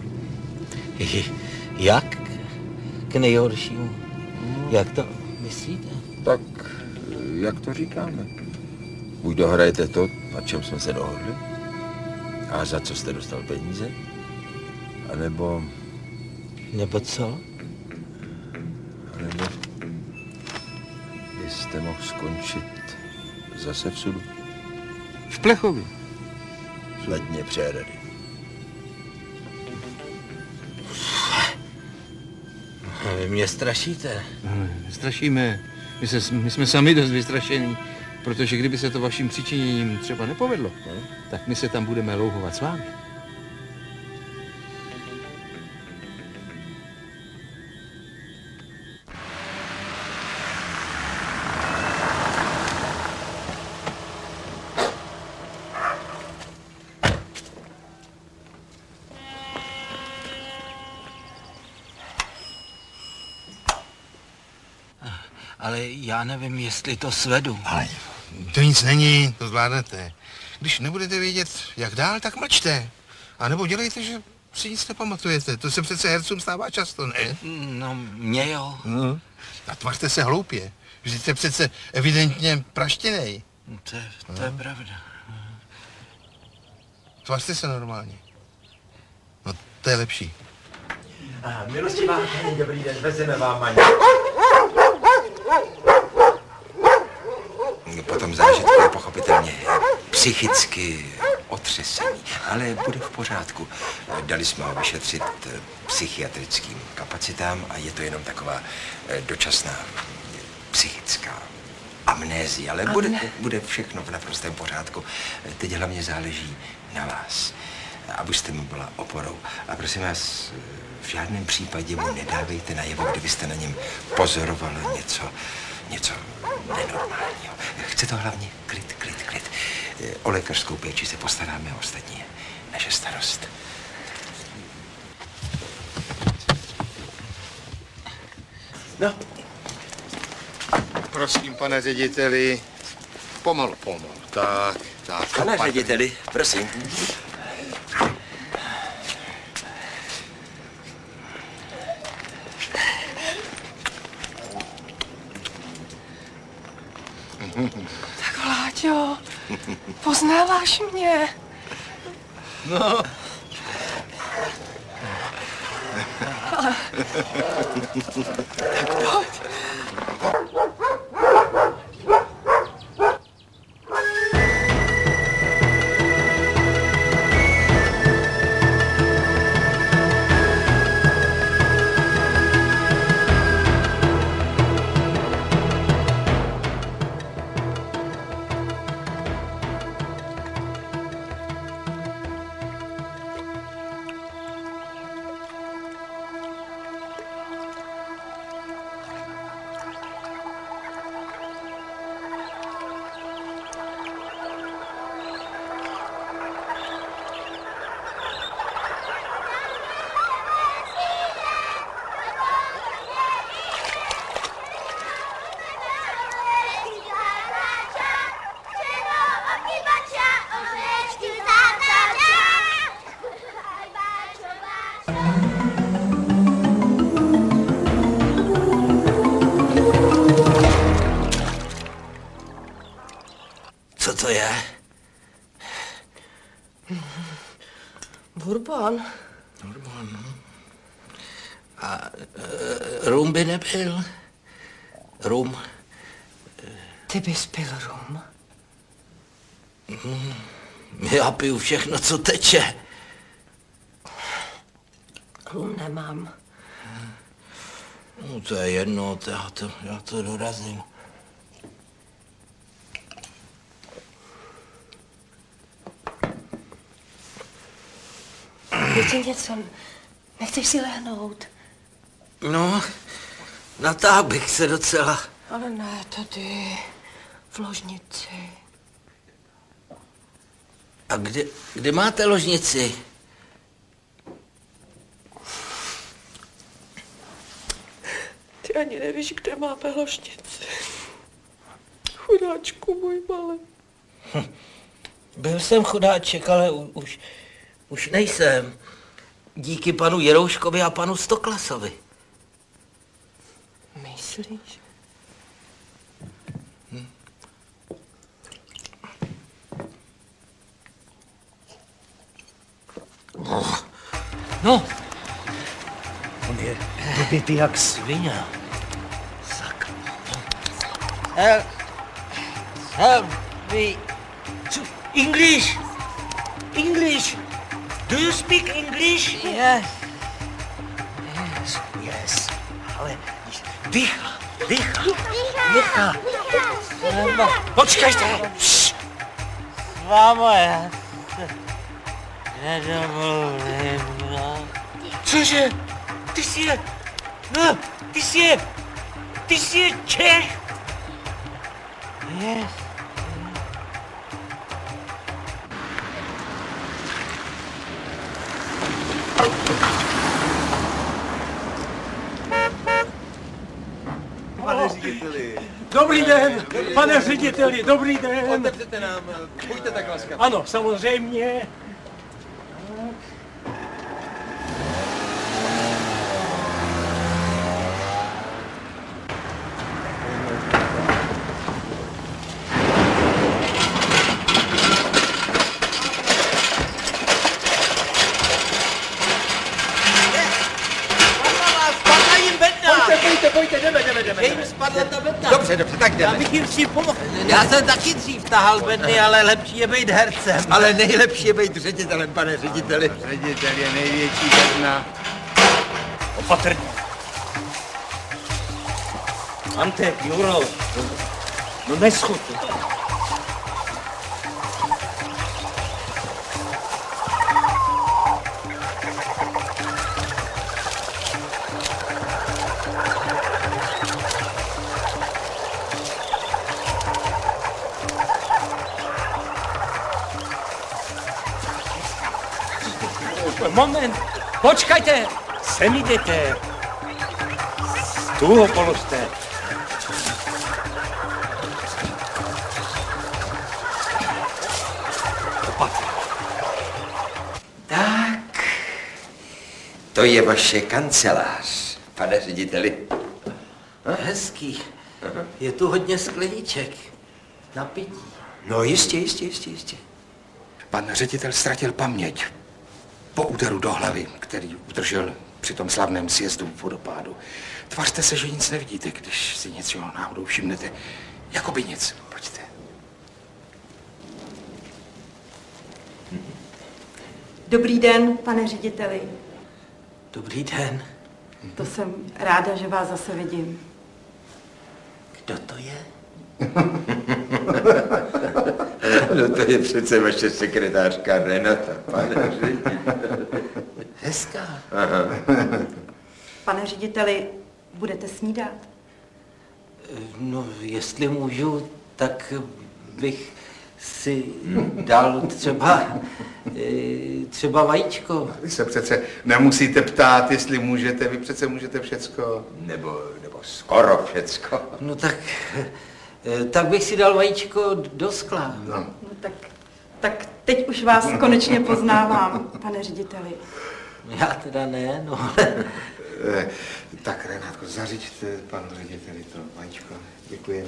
Jak? K nejhoršímu? Jak to myslíte? Tak, jak to říkáme? Buď dohrajete to, na čem jsme se dohodli, a za co jste dostal peníze, anebo... Nebo co? Anebo byste mohl skončit zase v sudu. V Plechově. Sledně přehrady. Vy mě strašíte. Strašíme. My, se, my jsme sami dost vystrašení, protože kdyby se to vaším přičiněním třeba nepovedlo, ne? Tak my se tam budeme louhovat s vámi. Ale já nevím, jestli to svedu. Ale to nic není, to zvládnete. Když nebudete vědět, jak dál, tak mlčte. A nebo dělejte, že si nic nepamatujete. To se přece hercům stává často, ne? No, mě jo. No. A tvařte se hloupě. Vždyť jste přece evidentně praštěnej. No, to, je, to no. je pravda. Tvařte se normálně. No, to je lepší. Milostivá paní, dobrý den, vezeme vám Maňu. Potom zážitku je pochopitelně psychicky otřesení, ale bude v pořádku. Dali jsme ho vyšetřit psychiatrickým kapacitám a je to jenom taková dočasná psychická amnézie, ale bude, bude všechno v naprostém pořádku. Teď hlavně záleží na vás, abyste mu byla oporou. A prosím vás, v žádném případě mu nedávejte najevo, kdybyste na něm pozorovala něco, něco nenormálního. Chce to hlavně klid, klid, klid. O lékařskou péči se postaráme a ostatní je naše starost. No. Prosím, pane řediteli, pomalu, pomalu. Tak, tak. Pane řediteli, prosím. Tak Vláďo, poznáváš mě? No. Ale... Tak pojď. Co to je? Bourbon. Bourbon, no. A e, rum by nebyl? Rum? Ty bys pil rum? Mm, já piju všechno, co teče. Rum nemám. No to je jedno, to já to, já to dorazím. Chci něco. Nechceš si lehnout? No, natáhl bych se docela. Ale ne, tady, v ložnici. A kde, kde máte ložnici? ani nevíš, kde máme ložnici. Chudáčku můj malý. Hm. Byl jsem chudáček, ale u, už, už nejsem. Díky panu Jerouškovi a panu Stoklasovi. Myslíš? Hm. No. no. On je vypitý jak svině. Sak. Help. Help me. English. English. Do you speak English? Yes. Yes. Yes. Ale dýcha, dýcha, dýcha. Počkejte. Mámo, já se nedomluvím, no. Cože? Ty jsi je, no, ty jsi je, ty jsi je Čech. Yes. Pane řediteli. Dobrý den, pane řediteli, dobrý den. Otevřete nám, buďte tak laskaví. Ano, samozřejmě. Pojďte, jdeme, jdeme, jdeme. Jim spadla ta bedna. Dobře, dobře, tak jdeme. Já bych jim si pomohl. Já jsem taky dřív tahal bedny, ale lepší je být hercem. Ale nejlepší je být ředitelem, pane řediteli. Ředitel je největší bedna. Opatrně. Antek, Juro, no neschod. Moment, počkajte, sem jdete. Tu ho položte. Tak, to je vaše kancelář, pane řediteli. Hezký. Je tu hodně skleniček na pití. No jistě, jistě, jistě, jistě. Pan ředitel ztratil paměť po úderu do hlavy, který udržel při tom slavném sjezdu v vodopádu. Tvařte se, že nic nevidíte, když si něco náhodou všimnete. Jakoby nic. Pojďte. Dobrý den, pane řediteli. Dobrý den. To jsem ráda, že vás zase vidím. Kdo to je? No to je přece vaše sekretářka Renata, pane řediteli. Hezká. Aha. Pane řediteli, budete snídat? No, jestli můžu, tak bych si dal třeba, třeba vajíčko. Vy se přece nemusíte ptát, jestli můžete, vy přece můžete všecko. Nebo, nebo skoro všecko. No tak, tak bych si dal vajíčko do skla. No. No tak, tak teď už vás konečně poznávám, pane řediteli. Já teda ne, no ale... Tak, Renátko, zařiďte panu řediteli to vajíčko. Děkujeme.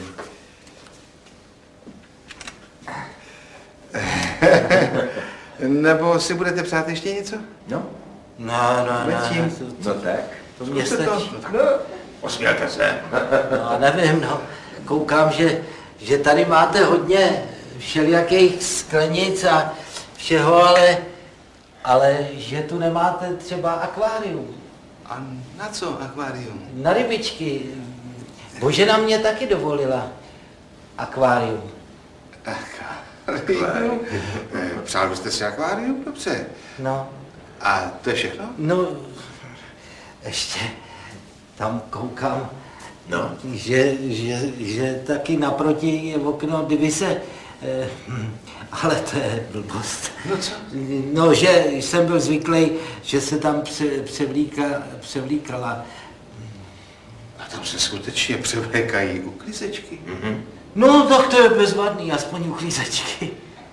Nebo si budete přát ještě něco? No. No, no, no. No tak. To mě stačí. No, osmělte se. No, nevím, no. Koukám, že, že tady máte hodně všelijakých sklenic a všeho, ale, ale že tu nemáte třeba akvárium. A na co akvárium? Na rybičky. Božena mě taky dovolila akvárium. Akvárium? Přál byste si akvárium? Dobře. No. A to je všechno? No, ještě tam koukám, no. že, že, že taky naproti je okno, kdyby se, eh, ale to je blbost. No co? No, že jsem byl zvyklý, že se tam pře, převlíka, převlíkala A tam se skutečně převlékají uklízečky. Mm-hmm. No, tak to je bezvadný, aspoň uklízečky.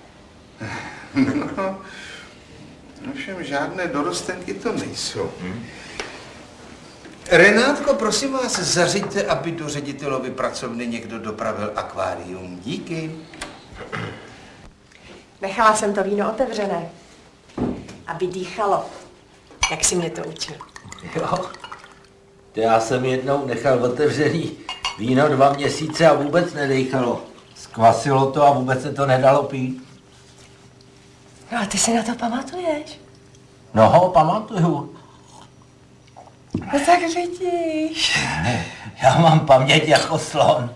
No, ovšem žádné dorostenky to nejsou. Hmm. Renátko, prosím vás, zařiďte, aby do ředitelovy pracovny někdo dopravil akvárium. Díky. Nechala jsem to víno otevřené, aby dýchalo, jak si mě to učil. Jo, to já jsem jednou nechal otevřený víno dva měsíce a vůbec nedýchalo. Skvasilo to a vůbec se to nedalo pít. No a ty si na to pamatuješ? No ho, pamatuju. No tak vidíš. Já mám paměť jako slon.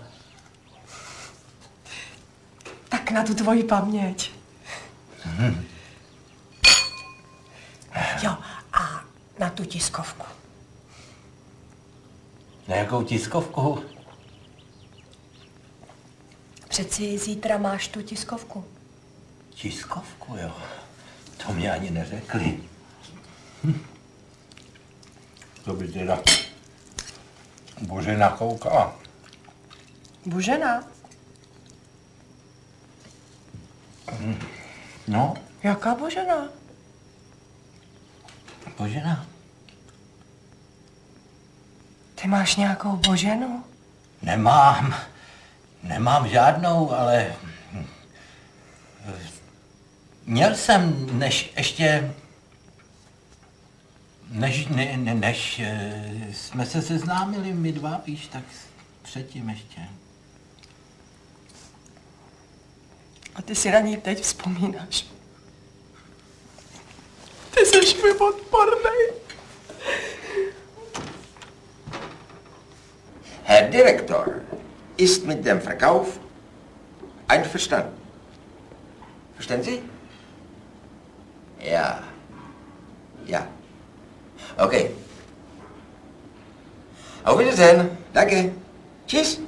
Tak na tu tvoji paměť. Hmm. Jo, a na tu tiskovku. Na jakou tiskovku? Přeci zítra máš tu tiskovku. Tiskovku, jo. To mě ani neřekli. Hm. To by teda Božena koukala. Božena? Hm. No? Jaká Božena? Božena. Ty máš nějakou Boženu? Nemám. Nemám žádnou, ale... Měl jsem, než ještě... Než, ne, ne, než jsme se seznámili my dva, víš, tak předtím ještě. A ty si na ní teď vzpomínáš. Ty jsi mi odpornej. Herr Direktor, ist mit dem Verkauf einverstanden? Verstehen Sie? Ja. Ja. Okay. Auf Wiedersehen. Danke. Tschüss.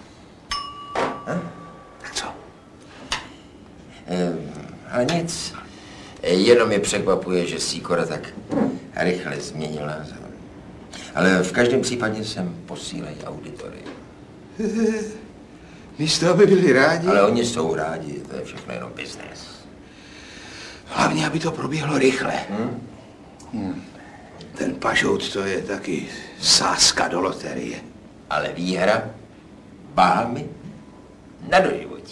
Tak co? Ehm, ale nic. Jenom mě překvapuje, že Sýkora tak rychle změnil názor. Ale v každém případě sem posílají auditory. Místo, aby byli rádi. Ale oni jsou rádi, to je všechno jenom business. Hlavně, aby to proběhlo rychle. Hmm? Hmm. Ten pažout, to je taky sázka do loterie. Ale výhra Bahamy na doživotí.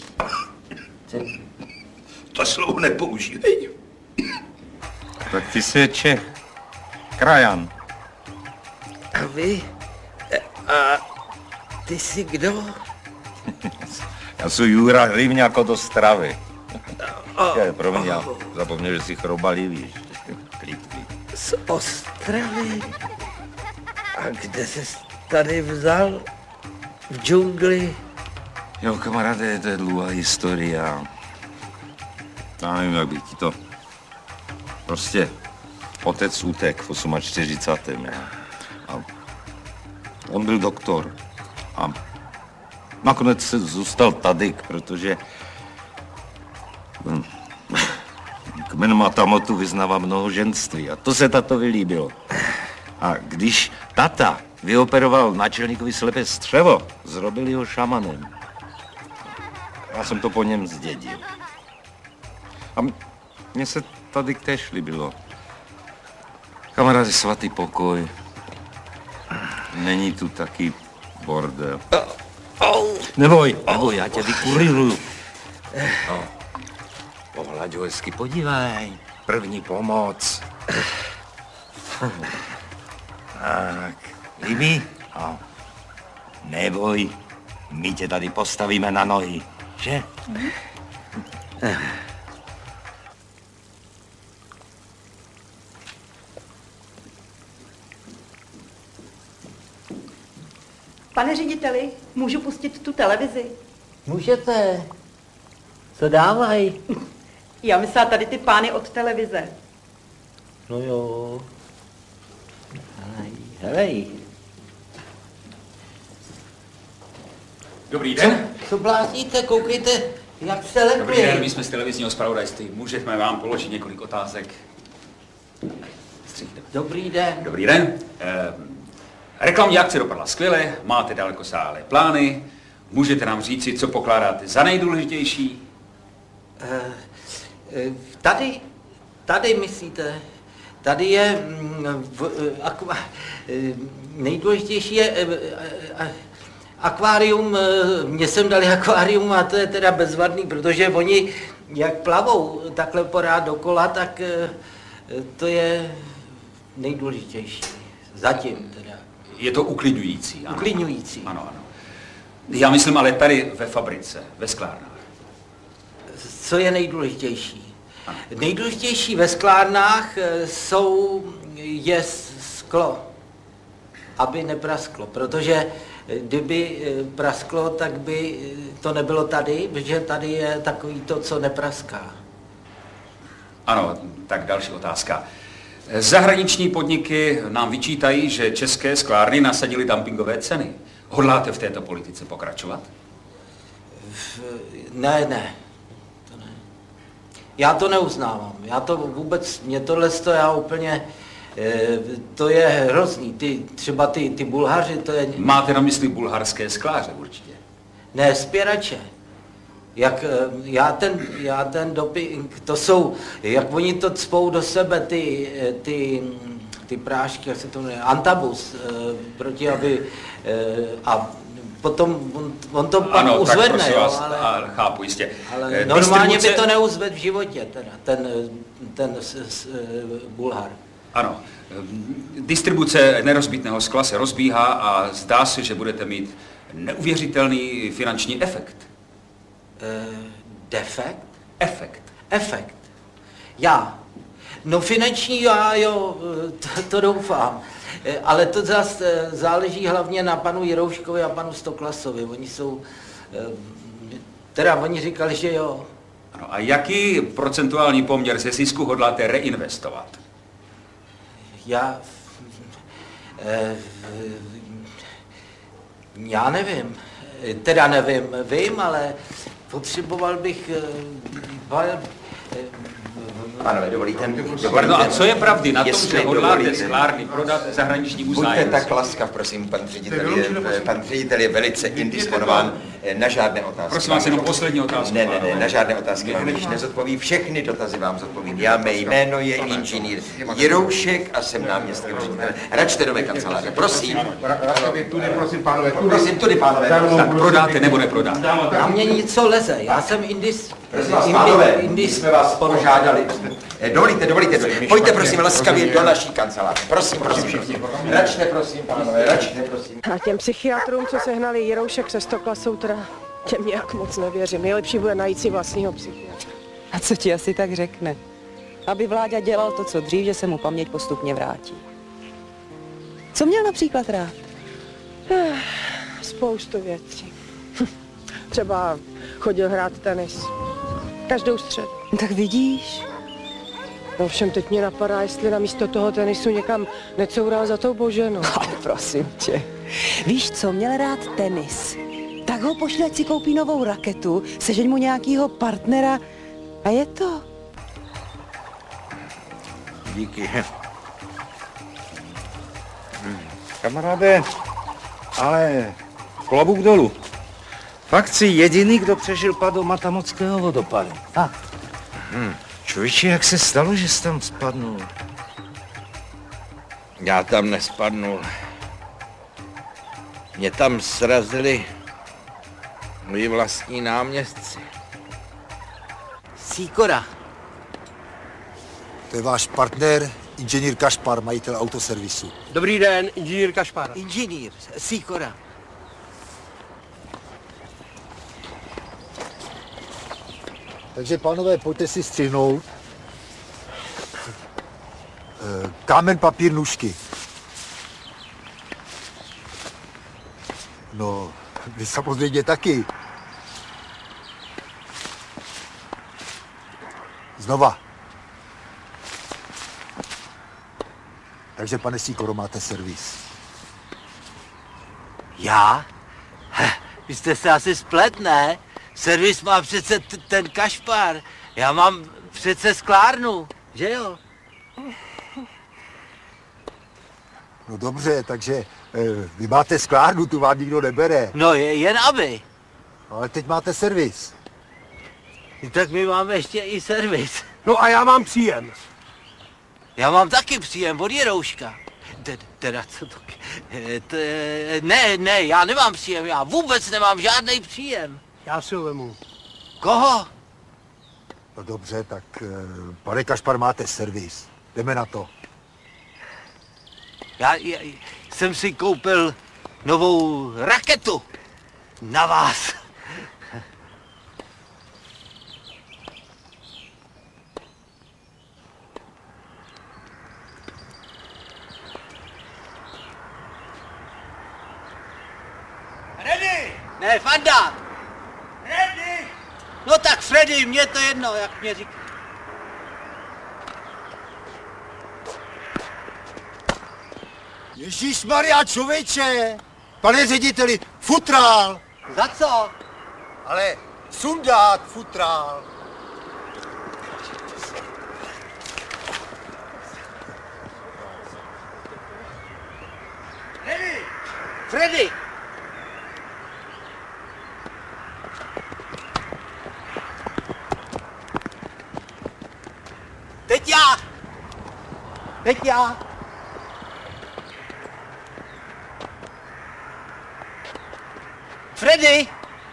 To slovo nepoužívej. Tak ty jsi Čech. Krajan. A vy? A ty jsi kdo? Já jsem Jura Hlivňák od Ostravy. Je, promiň, já zapomněl, že jsi chrobalý, víš. Klid, klid. Z Ostravy? A kde ses tady vzal? V džungli? Jo, kamaráde, to je dlouhá historie. Já nevím, jak bych ti to... Prostě otec utek v čtyřicátém osmém. A on byl doktor. A nakonec se zůstal tady, protože kmen Matamotu vyznává mnohoženství a to se tatovi líbilo. A když tata vyoperoval náčelníkovi slepé střevo, zrobili ho šamanem. Já jsem to po něm zdědil. A mně se tady též líbilo. Kamaráde, svatý pokoj. Není tu taky bordel. Neboj, neboj, já tě vykuriruju. No. Pohlaď ho hezky, podívej. První pomoc. Tak, líbí? No. Neboj, my tě tady postavíme na nohy, že? Mm. Pane řediteli, můžu pustit tu televizi? Můžete. Co dávají? Já myslela tady ty pány od televize. No jo. Helej, helej. Dobrý den. Co, co blázníte? Koukejte, jak se lepí. Dobrý den, my jsme z televizního zpravodajství. Můžeme vám položit několik otázek? Dobrý den. Dobrý den. Eh, Reklamní akce dopadla skvěle, máte dalekosáhlé plány, můžete nám říci, co pokládáte za nejdůležitější? Tady, tady myslíte, tady je, v, akva, nejdůležitější je akvárium, mně jsem dali akvárium a to je teda bezvadný, protože oni, jak plavou takhle porád dokola, tak to je nejdůležitější. Zatím teda. Je to uklidňující, ano. Uklidňující. Ano, ano. Já myslím ale tady ve fabrice, ve sklárnách. Co je nejdůležitější? Ano. Nejdůležitější ve sklárnách jsou, je sklo, aby neprasklo, protože kdyby prasklo, tak by to nebylo tady, protože tady je takový to, co nepraská. Ano, tak další otázka. Zahraniční podniky nám vyčítají, že české sklárny nasadily dumpingové ceny. Hodláte v této politice pokračovat? Ne, ne. To ne. Já to neuznávám. Já to vůbec, mě tohle to já úplně, to je hrozný. Ty, třeba ty, ty Bulhaři, to je... Máte na mysli bulharské skláře určitě? Ne, spěrače. Jak já ten, já ten doping, to jsou, jak oni to cpou do sebe, ty, ty, ty prášky, jak se to jmenuje, antabus, proti, aby, a potom on, on to pak ano, uzvedne, tak jo, vás, ale, ale chápu jistě. ale normálně by to neuzvedl v životě, teda, ten, ten s, s, Bulhar. Ano, distribuce nerozbitného skla se rozbíhá a zdá se, že budete mít neuvěřitelný finanční efekt. Uh, defekt? Efekt. Efekt. Já. No finanční, já jo, to, to doufám. Ale to zase záleží hlavně na panu Jirouškovi a panu Stoklasovi. Oni jsou, teda oni říkali, že jo. Ano, a jaký procentuální poměr ze zisku hodláte reinvestovat? Já... Eh, já nevím. Teda nevím, vím, ale potřeboval bych... Eh, Pánové, dovolíte? dovolíte Pardon, a co je pravdy na tom, Jestli že hodláte dovolíte. sklárny prodat zahraničnímu Buďte zájemci? tak laskav, prosím, pan ředitel je, pan ředitel je velice indisponován, na žádné otázky. Prosím vás, jenom poslední otázku. Ne, ne, ne, na žádné otázky vám již nezodpoví, všechny dotazy vám zodpovím. Já, mé jméno je inženýr Jiroušek a jsem náměstkem ředitele Račterové kanceláře. Prosím. Prosím, pánové. Prosím, tudy, pánové. Tak prodáte nebo neprodáte? Na mě něco leze, já jsem indis... Prosím vás, pánové, my jsme vás požádali. Dovolíte, dovolíte. Pojďte, prosím, laskavě do naší kanceláře. Prosím, prosím, prosím. Račte, prosím, pánové, račte, prosím. A těm psychiatrům, co sehnali Jiroušek se Stoklasou, teda těm nějak moc nevěřím. Nejlepší bude najít si vlastního psychiatra. A co ti asi tak řekne? Aby Vláďa dělal to, co dřív, že se mu paměť postupně vrátí. Co měl například rád? Eh, spoustu věcí. Třeba chodil hrát tenis. Každou středu. Tak vidíš? No všem teď mě napadá, jestli na místo toho tenisu někam necoural za tou Boženou. Ale prosím tě. Víš co, měl rád tenis. Tak ho pošli, ať si koupí novou raketu, sežeň mu nějakýho partnera a je to. Díky. Kamaráde, ale klobouk dolů. Fakt jsi jediný, kdo přežil pad do Matamockého vodopádu. A. Hmm. Člověče, jak se stalo, že jsi tam spadnul? Já tam nespadnul. Mě tam srazili moji vlastní náměstci. Sýkora. To je váš partner, inženýr Kašpar, majitel autoservisu. Dobrý den, inženýr Kašpar. Inženýr, Sýkora. Takže, pánové, pojďte si střihnout. Kámen, papír, nůžky. No, vy samozřejmě taky. Znova. Takže, pane Sýkoro, máte servis. Já? Heh, vy jste se asi splet, ne? Servis má přece t- ten Kašpar. Já mám přece sklárnu, že jo? No dobře, takže e, vy máte sklárnu, tu vám nikdo nebere. No je, jen aby. Ale teď máte servis. Tak my máme ještě i servis. No a já mám příjem. Já mám taky příjem od Jirouška. Teda co to... T, ne, ne, já nemám příjem, já vůbec nemám žádný příjem. Já si ho vemu. Koho? No dobře, tak e, pane Kašpar, máte servis. Jdeme na to. Já, já jsem si koupil novou raketu. Na vás. Ready! Ne, Fanda! Ready! No tak Freddy, mě to jedno, jak mě říká. Ježíšmarja, člověče! Pane řediteli, futrál! Za co? Ale sundát futrál. Ready! Freddy! Teď já! Teď já! Freddy!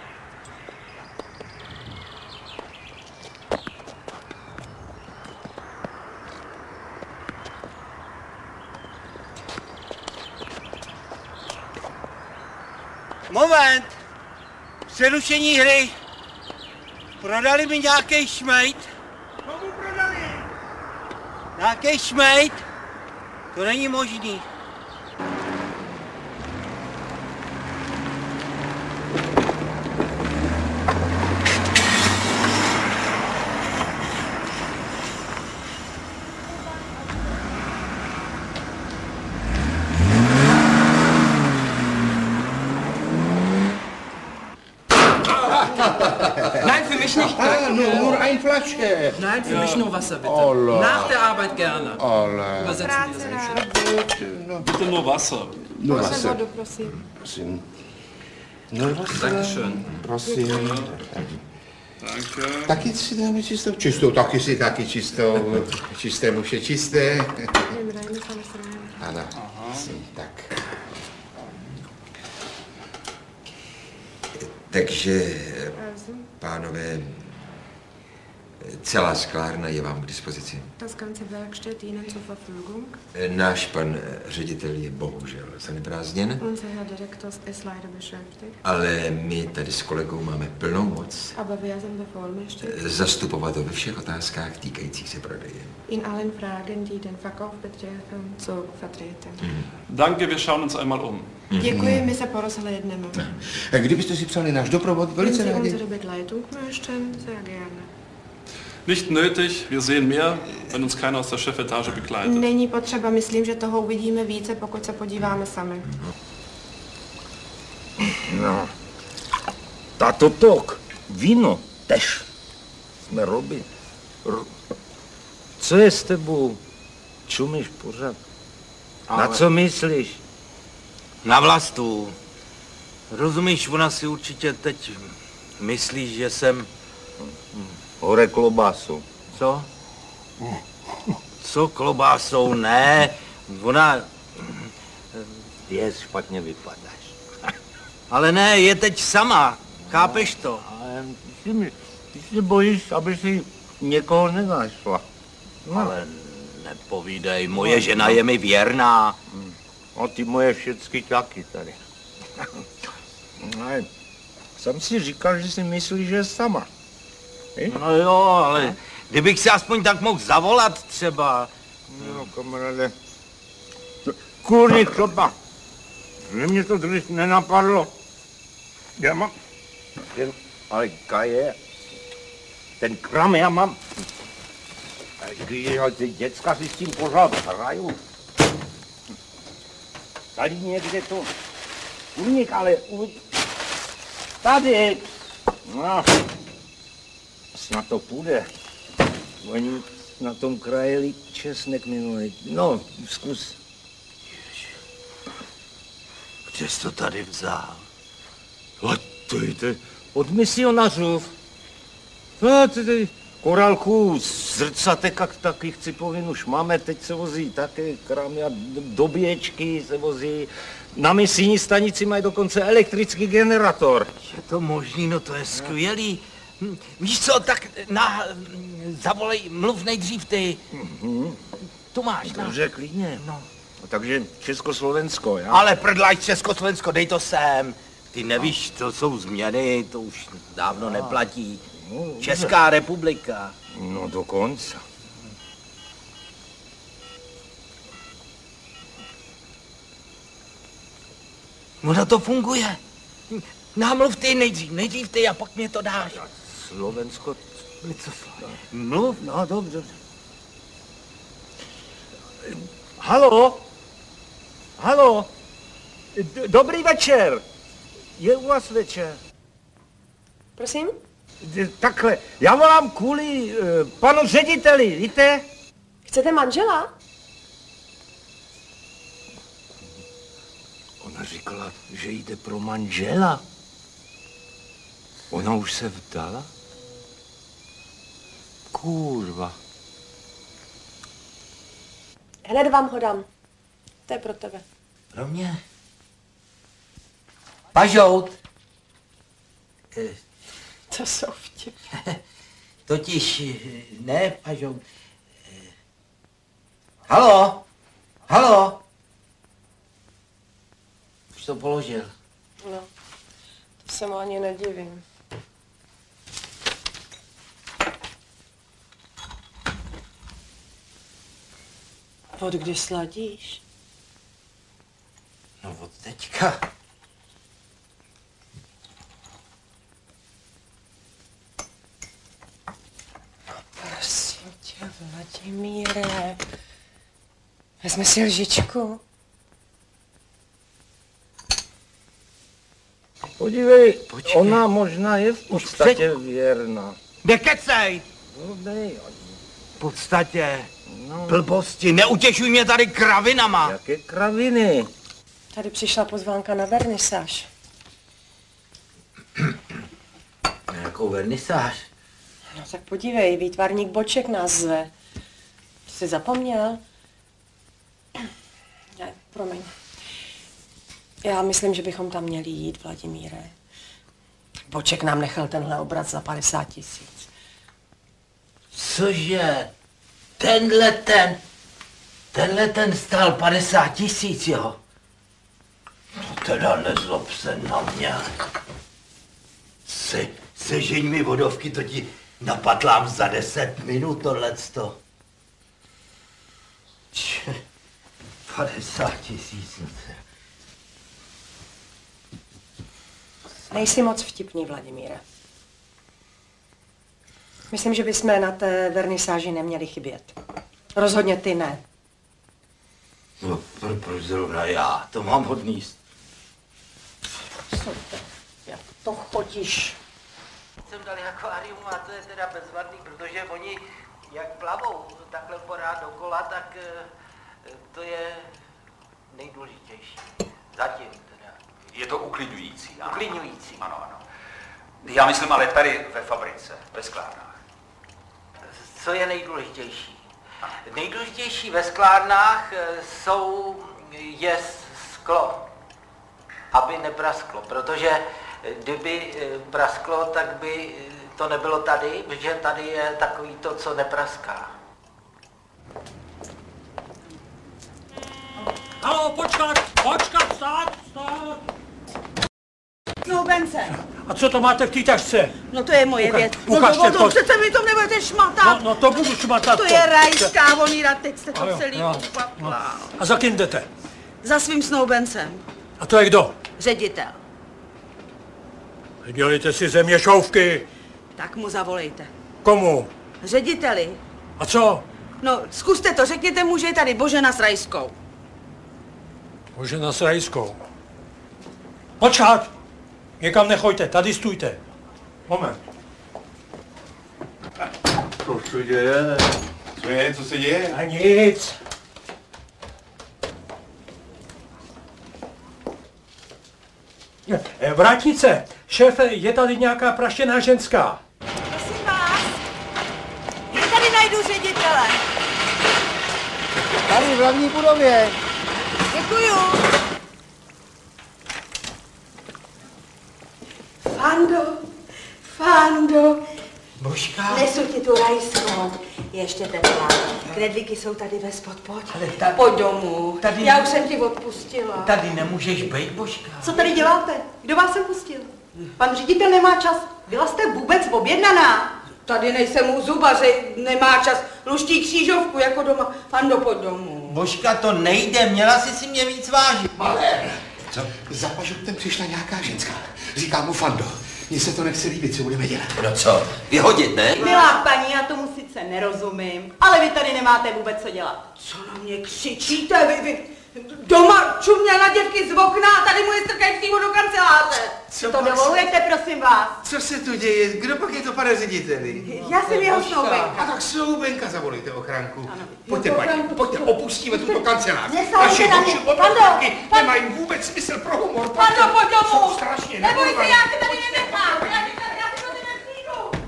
Moment! Přerušení hry. Prodali mi nějaký šmejt. Komu prodali? Nějaký šmejt? To není možný. Nein, für mich nicht. Ah, nur, nur ein Flasche. Nein, für Ja. mich nur Wasser, bitte. Allah. Nach der Arbeit gerne. Allah. Übersetzen wir das nicht. Bitte nur Wasser. Nur Wasser. vodu, prosím. Prosím. Nur Wasser. Dankeschön. Prosím. Danke. Taky si dáme čistou? Čistou, taky si taky čistou. Čisté muše čisté. Ano. Tak. Takže, pánové, celá sklárna je vám k dispozici. Das ganze Werk steht Ihnen zur Verfügung. Náš pan ředitel je bohužel zaneprázdněn, Unser Herr Direktor ist leider beschäftigt. ale my tady s kolegou máme plnou moc Aber wir sind bevollmächtigt, zastupovat ho ve všech otázkách týkajících se prodeje. in allen Fragen, die den Verkauf betreffen, zu vertreten. Danke, wir schauen uns einmal um. Děkuji, my se porozhlédneme. Kdybyste si přáli náš doprovod, Wenn velice Sie rádi. unsere Begleitung möchten, sehr gerne. Nicht nötig, wir sehen mehr, wenn uns keiner aus der Chefetage begleitet. Není potřeba, myslím, že toho uvidíme více, pokud se podíváme sami. No. Tato tok, víno, tež jsme robili. R- Co je s tebou? Čumíš pořád. Na Ale- co myslíš? Na Vlastu. Rozumíš, ona si určitě teď myslí, že jsem... Hore klobásu. Co? Co klobásou? Ne, ona... Ty špatně vypadáš. Ale ne, je teď sama. Chápeš to? Ale ty, mi- ty se bojíš, aby si někoho nenašla. No. Ale nepovídej, moje žena je mi věrná. A ty moje všecky taky tady. Ne, jsem si říkal, že si myslíš, že je sama. No jo, ale kdybych si aspoň tak mohl zavolat třeba. No, kamaráde. Kurník třeba. Že mě to dřív nenapadlo. Já mám... Ten, ale Kaje, ten kram já mám. Když ty děcka si s tím pořád hrajou. Tady někde to... Kurník, ale... U... Tady. No. Snad to půjde. Oni na tom krajeli česnek minulý. No, zkus. Kde jsi to tady vzal? A to jde od misionařů. No, ty korálku, zrcatek a takových cipovin už máme, teď se vozí také krámy a doběčky se vozí. Na misijní stanici mají dokonce elektrický generátor. Je to možný, no to je skvělý. Hm, víš co, tak na, zavolej, mluv nejdřív ty. Mhm. Tu máš, no. Dobře, klidně. No. Takže Československo, já? Ale prdláč Československo, dej to sem. Ty nevíš, to jsou změny, to už dávno neplatí. Česká republika. No dokonce. No to funguje. Námluv ty nejdřív, nejdřív ty a pak mě to dáš. Slovensko... Co? Mluv. No dobře. Halo? Halo? D- Dobrý večer. Je u vás večer? Prosím? D- Takhle, já volám kvůli uh, panu řediteli, víte? Chcete manžela? Ona říkala, že jde pro manžela. Ona už se vdala? Kurva. Hned vám ho dám. To je pro tebe. Pro mě? Pažout. To jsou vtipy. Totiž, ne, Pažout. Halo? Halo? Už to položil. No, to se mu ani nedivím. Od kdy sladíš? No od teďka. Prosím tě, Vladimíre. Vezmi si lžičku. Podívej, Počkej. Ona možná je v podstatě věrná. Nekecej! No dej. V podstatě. No. Blbosti, neutěšuj mě tady kravinama. Jaké kraviny? Tady přišla pozvánka na vernisáž. Na jakou vernisáž? No tak podívej, výtvarník Boček nás zve. Jsi zapomněl? Ne, promiň. Já myslím, že bychom tam měli jít, Vladimíre. Boček nám nechal tenhle obraz za padesát tisíc. Cože? Tenhle ten, tenhle ten stál padesát tisíc, jo? To teda nezlob se na mě. Se, sežeň mi vodovky, to ti napatlám za deset minut tohleto. padesát tisíc. Nejsi moc vtipný, Vladimíre. Myslím, že bychom na té vernisáži neměli chybět. Rozhodně ty ne. No, pro, proč zrovna já? To mám hodný. Super, jak to chodíš. Jsem dal akvárium a to je teda bezvadný, protože oni, jak plavou takhle pořád dokola, tak to je nejdůležitější. Zatím teda. Je to uklidňující. Ano. Uklidňující. Ano, ano. Já myslím ale tady ve fabrice, ve sklárnách. Co je nejdůležitější? Nejdůležitější ve sklárnách jsou, je sklo, aby neprasklo, protože kdyby prasklo, tak by to nebylo tady, protože tady je takový to, co nepraská. Halo, počkat, počkat, stát, stát. Snoubence. A co to máte v té tašce? No to je moje Uka- věc. ukažte no to, to. přece vy to nebudete šmatat. No, no to budu šmatat. To je rajská voníra, teď jste No jo, to celý jo. upatlal. A za kým jdete? Za svým snoubencem. A to je kdo? Ředitel. Dělejte si země šouvky. Tak mu zavolejte. Komu? Řediteli. A co? No, zkuste to, řekněte mu, že je tady Božena s Rajskou. Božena s Rajskou. Počkat! Někam nechoďte, tady stůjte. Moment. Co se děje? Co je? Co se děje? A nic. Vrátnice, šéfe, je tady nějaká praštěná ženská. Prosím vás, kde tady najdu ředitele? Tady v hlavní budově. Děkuju. Fando, Fando. Božka. Nesu ti tu rajskou. Ještě teplá. Knedlíky jsou tady ve spod, pojď. Ale ta- Pojď domů. tady- Já už jsem ti odpustila. Tady nemůžeš být, Božka. Co tady děláte? Kdo vás sem pustil? Pan ředitel nemá čas. Byla jste vůbec objednaná? Tady nejsem u zubaře, nemá čas. Luští křížovku jako doma. Fando, pojď domů. Božka, to nejde, měla jsi si mě víc vážit. Malér! Co? Za pažurtem přišla nějaká ženská. Říká mu Fando. Mně se to nechce líbit, co budeme dělat. No co, vyhodit, ne? Milá paní, já tomu sice nerozumím, ale vy tady nemáte vůbec co dělat. Co na mě křičíte, vy, vy doma čuměl na děvky z okna a tady mu je strkají přímo do kanceláře. Co to dovolujete, prosím vás? Co se tu děje? Kdo pak je to, pane řediteli? Já jsem jeho Božka. snoubenka. A tak snoubenka, zavolejte ochranku. Pojďte, paní, pojďte, opustíme tuto kancelář. Nesahejte Naše na mě. oči Fando, odborníky nemají vůbec smysl pro humor. Fando, pojď domů. Jsou strašně Neboj se, nervózní. já se tady nenechám. Já ti tady, já si do tebe přijdu.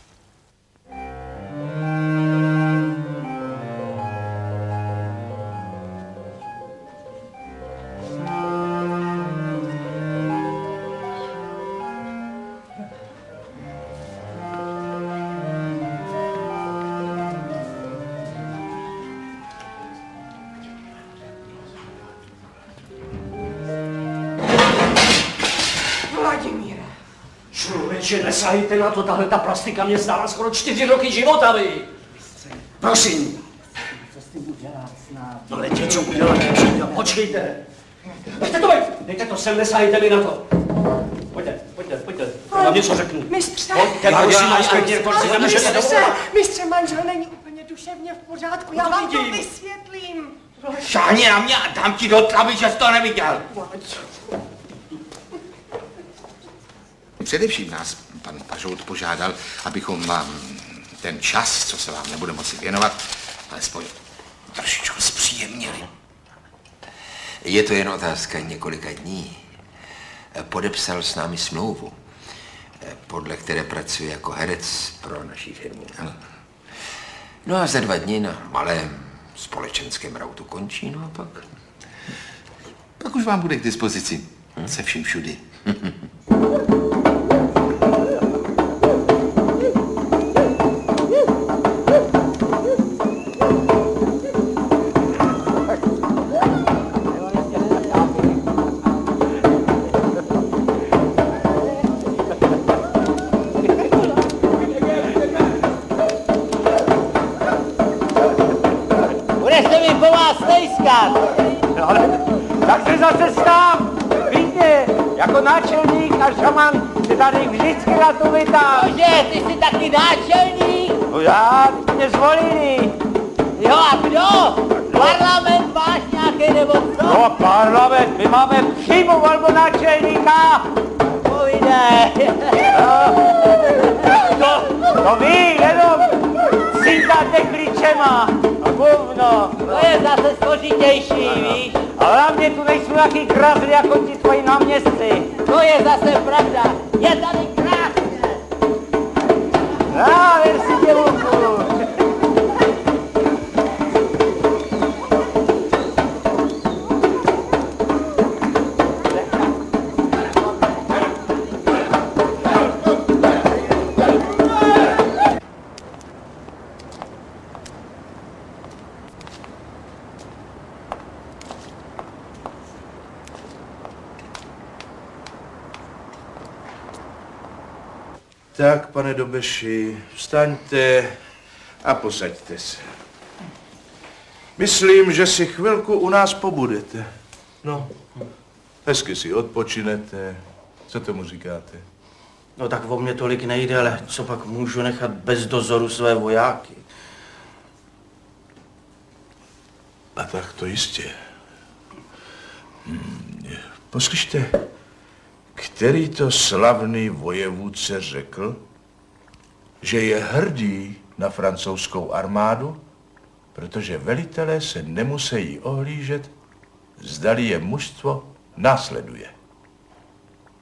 Vladimíre. Člověče, nesahejte na to, tahle ta plastika mě stála skoro čtyři roky života, vy. Prosím. Co s tím udělat snad? No letě, co udělat, přítel, počkejte. Dejte to, dejte to sem, nesahejte mi na to. Pojďte, pojďte, pojďte, já vám něco řeknu. Mistře, Pojďte, prosím, vás, pěkně, proč si nemůžete mistře, dovolat? mistře, manžel není úplně duševně v pořádku, já No to vám to vidím. vysvětlím. Šáhni na mě a dám ti do tlavy, že jsi to neviděl. Především nás pan Pažout požádal, abychom vám ten čas, co se vám nebude moci věnovat, alespoň trošičku zpříjemnili. Je to jen otázka několika dní. Podepsal s námi smlouvu, podle které pracuje jako herec pro naši firmu. No a za dva dny na malém společenském rautu končí, no a pak... Pak už vám bude k dispozici se vším všudy. Budete mi po vás stejskat. Ale tak se zase stám. Víte, jako náčelník a šaman se tady vždycky na to vytáhl. Bože, ty jsi taky náčelník. No já, mě zvolili. Jo, a kdo? Parlament máš nějaký nebo co? No, parlament, my máme přímou volbu náčelníka. Povídej. To, to vy jenom cinkáte klíčema. A hovno. To je zase složitější, víš? Ale hlavně tu nejsou nějaký krásy jako ti tvoji náměstci. To je zase pravda. Je tady krásně. Já, ver si děvouku. Tak, pane Dobeši, vstaňte a posaďte se. Myslím, že si chvilku u nás pobudete. No, hezky si odpočinete. Co tomu říkáte? No tak o mě tolik nejde, ale co pak můžu nechat bez dozoru své vojáky? A tak to jistě. Hmm, poslyšte, který to slavný vojevůdce řekl, že je hrdý na francouzskou armádu, protože velitelé se nemusí ohlížet, zdali je mužstvo následuje.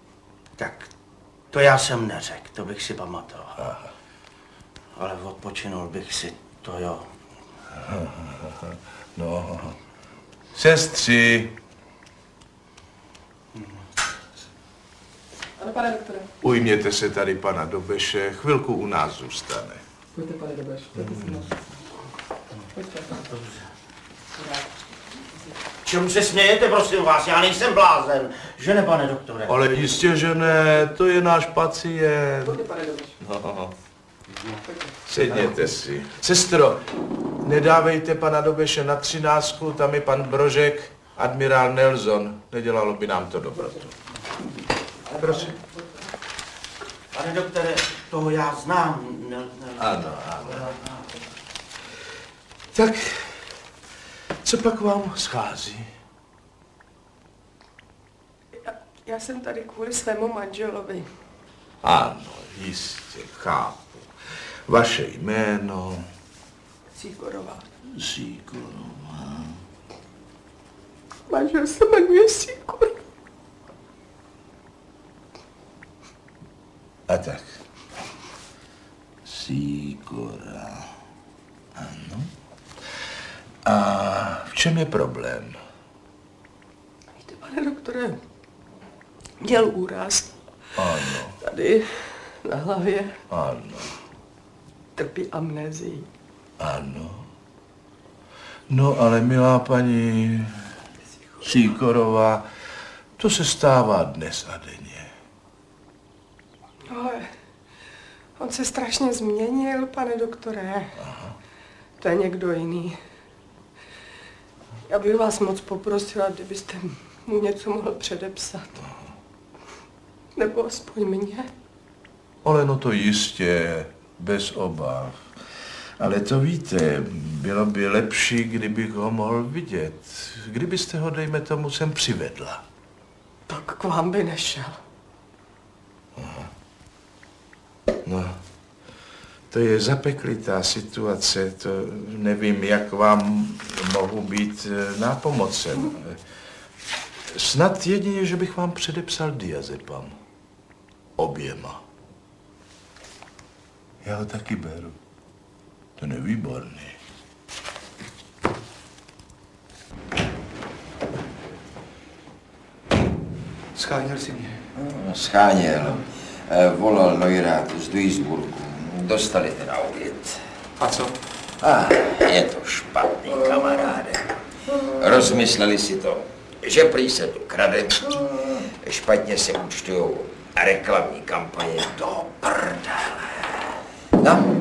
Tak to já jsem neřekl, to bych si pamatoval. Aha. Ale odpočinul bych si, to jo. No, sestři. Ano, pane doktore. Ujměte se tady pana Dobeše, chvilku u nás zůstane. Pojďte, pane Dobeš, pojďte si nás. Pojďte. Čemu se smějete, prosím vás? Já nejsem blázen, že ne, pane doktore? Ale jistě, že ne, to je náš pacient. Pojďte, pane Dobeš. No. Sedněte si. Sestro, nedávejte pana Dobeše na třináctku, tam je pan Brožek, admirál Nelson. Nedělalo by nám to dobrotu. Prosím. Pane doktore, toho já znám. Ne, ne, ano, ano. Tak, co pak vám schází? Já, já jsem tady kvůli svému manželovi. Ano, jistě, chápu. Vaše jméno? Sýkorová. Sýkorová. Manžel se jmenuje Sýkor. A tak. Sýkora. Ano. A v čem je problém? Víte, pane doktore, měl úraz. Ano. Tady na hlavě. Ano. Trpí amnézií. Ano. No ale milá paní Sýkorová, to se stává dnes a denně. Ale on se strašně změnil, pane doktore. Aha. To je někdo jiný. Já bych vás moc poprosila, kdybyste mu něco mohl předepsat. Nebo aspoň mě. Ale no to jistě, bez obav. Ale to víte, bylo by lepší, kdybych ho mohl vidět. Kdybyste ho, dejme tomu, sem přivedla. Tak k vám by nešel. Aha. No, to je zapeklitá situace, to nevím, jak vám mohu být nápomocen. Snad jedině, že bych vám předepsal diazepam. Oběma. Já ho taky beru. Ten je výborný. Scháněl jsi mě? No, scháněl. E, volal Neurath z Duisburgu. Dostali ten oběd. A co? A je to špatný, kamaráde. Rozmysleli si to, že prý se tu krade, špatně se účtujou reklamní kampaně do prdele. No,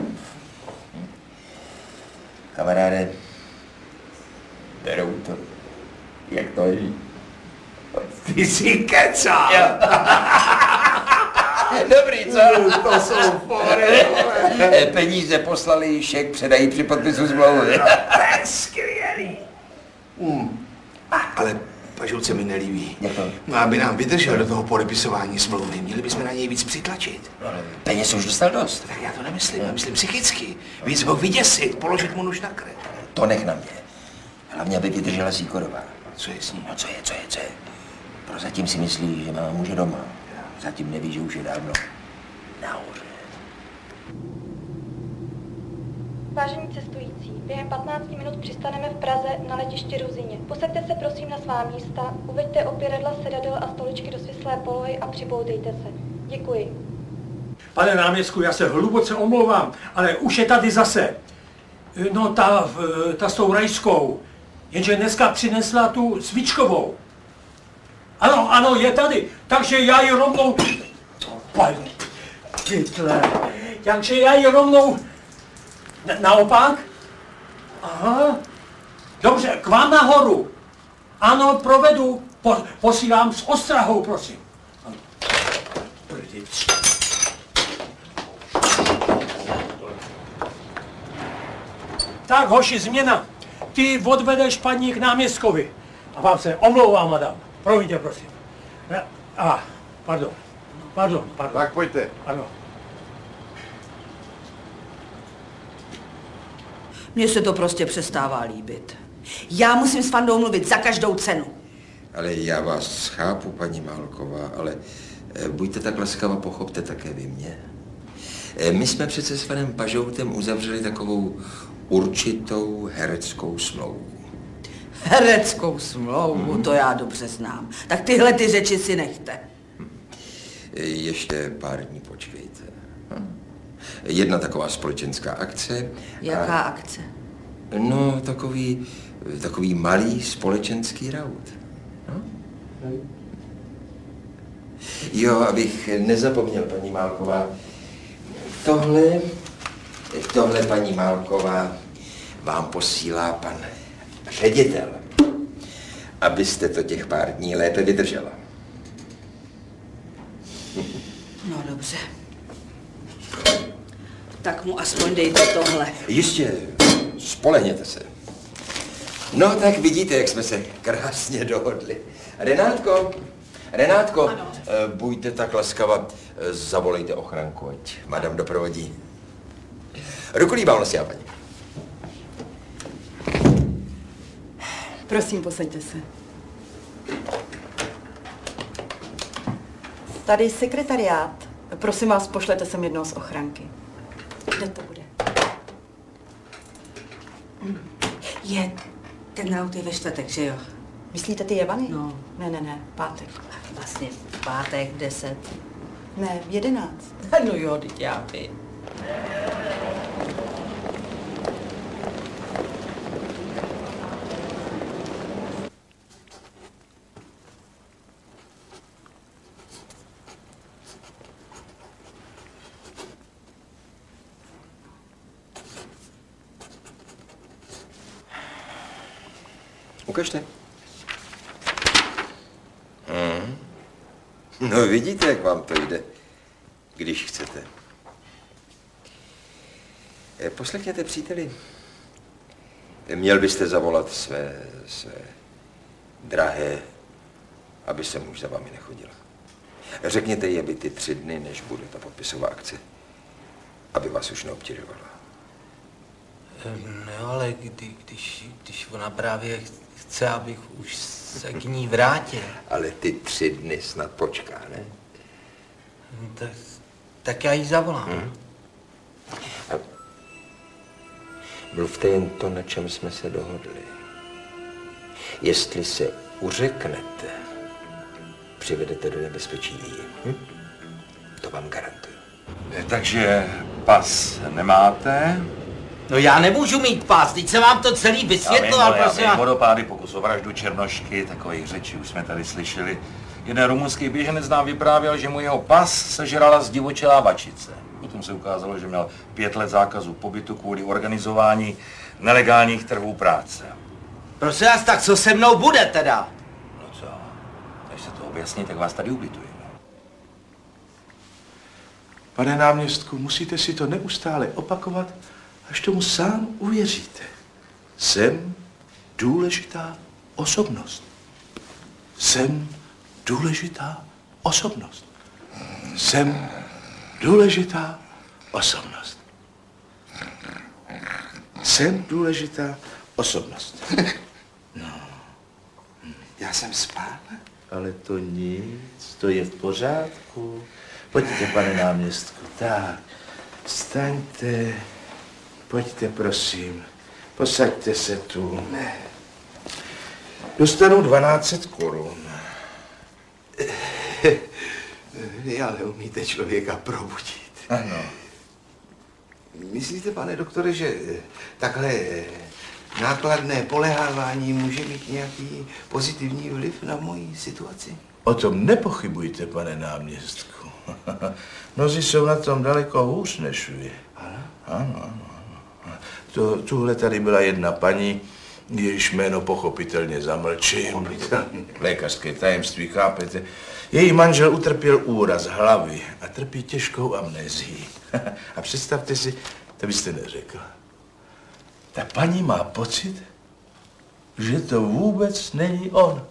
kamaráde, berou to, jak to je. Ty si kecal. Dobrý, co? To jsou pory. Peníze poslali, šek předají při podpisu smlouvy. To je skvělý. Hmm. Ale Pažulce mi nelíbí. No, aby nám vydržel do toho podepisování smlouvy, měli bychom na něj víc přitlačit. Peněz už dostal dost. Tak já to nemyslím, já myslím psychicky. Víc ho vyděsit, položit mu nůž na krev. To nech na mě. Hlavně, aby vydržela Sýkorová. Co je s ní? No co je, co je, co je? Prozatím si myslí, že má muže doma. Zatím neví, že už je dávno nahoře. Vážení cestující, během patnácti minut přistaneme v Praze na letišti Ruzyně. Posaďte se prosím na svá místa, uveďte opěradla, sedadel a stoličky do svislé polohy a připoutejte se. Děkuji. Pane náměstku, já se hluboce omlouvám, ale už je tady zase. No ta, ta s tou rajskou, jenže dneska přinesla tu svíčkovou. Ano, ano, je tady, takže já ji rovnou... Hitler. Takže já ji rovnou... Na, naopak? Aha. Dobře, k vám nahoru. Ano, provedu. Po, posílám s ostrahou, prosím. Prdic. Tak, hoši, změna. Ty odvedeš paní k náměstkovi. A vám se omlouvám, madam. Promiňte, prosím. Ne, a, pardon. Pardon, pardon. Tak pojďte. Ano. Mně se to prostě přestává líbit. Já musím s Fandou mluvit za každou cenu. Ale já vás chápu, paní Málková, ale Buďte tak laskava, pochopte také vy mě. My jsme přece s panem Pažoutem uzavřeli takovou určitou hereckou smlouvu. Hereckou smlouvu, to já dobře znám. Tak tyhle ty řeči si nechte. Ještě pár dní počkejte. Jedna taková společenská akce. Jaká a... akce? No, takový, takový malý společenský raut. No? Jo, abych nezapomněl, paní Málková. Tohle, tohle, paní Málková, vám posílá pan ředitel, abyste to těch pár dní lépe vydržela. No dobře. Tak mu aspoň dejte tohle. Jistě, spolehněte se. No tak vidíte, jak jsme se krásně dohodli. Renátko, Renátko, ano. Buďte tak laskava, zavolejte ochranku, ať madam doprovodí. Ruku líbám nosia, paní. Prosím, posaďte se. Tady sekretariát. Prosím vás, pošlete sem jednoho z ochranky. Kde to bude? Je, ten raut je ve čtvrtek, že jo? Myslíte ty Jevany? No. Ne, ne, ne, pátek. Vlastně v pátek v deset. Ne, v jedenáct. No jo, teď já vím. Ukažte. Hmm. No vidíte, jak vám to jde, když chcete. Poslechněte, příteli. Měl byste zavolat své, své drahé, aby se už za vámi nechodila. Řekněte jí, aby ty tři dny, než bude ta podpisová akce, aby vás už neobtěžovala. No ale kdy, když, když ona právě chce, abych už se k ní vrátil. Ale ty tři dny snad počká, ne? Tak, tak já jí zavolám. Hmm. A mluvte jen to, na čem jsme se dohodli. Jestli se uřeknete, přivedete do nebezpečí jí. Hm? To vám garantuju. Takže pas nemáte? No já nemůžu mít pás, teď jsem vám to celý vysvětloval, prosím. Vodopády, pokus o vraždu, Černošky, takových řečí už jsme tady slyšeli. Jeden rumunský běženec nám vyprávěl, že mu jeho pas sežrala zdivočelá vačice. Potom se ukázalo, že měl pět let zákazu pobytu kvůli organizování nelegálních trhů práce. Prosím vás, tak co se mnou bude teda? No co, až se to objasní, tak vás tady ubytuji. Pane náměstku, musíte si to neustále opakovat, až tomu sám uvěříte. Jsem důležitá osobnost. Jsem důležitá osobnost. Jsem důležitá osobnost. Jsem důležitá osobnost. No, já jsem spál. Ale to nic, to je v pořádku. Pojďte, pane náměstku, tak, vstaňte. Pojďte, prosím, posaďte se tu. Dostanu dvanáct set korun. Vy ale umíte člověka probudit. Ano. Myslíte, pane doktore, že takhle nákladné polehávání může mít nějaký pozitivní vliv na moji situaci? O tom nepochybujte, pane náměstku. Mnozí jsou na tom daleko hůř než vy. Ano, ano, ano. To, tuhle tady byla jedna paní, jejíž jméno pochopitelně zamlčím. Lékařské tajemství, chápete? Její manžel utrpěl úraz hlavy a trpí těžkou amnézií. A představte si, to byste neřekl. Ta paní má pocit, že to vůbec není on.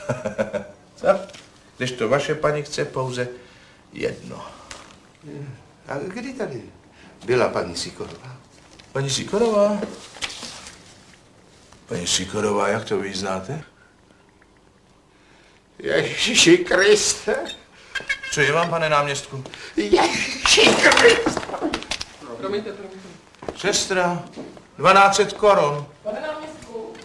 Když to vaše paní chce pouze jedno. A kdy tady byla paní Sikorová? Paní Sikorová? Paní Sikorová, jak to vy znáte? Ježíši Kriste, Co je vám, pane náměstku? Promiňte, promiňte. Sestra, dvanáct set korun. Pane náměstku.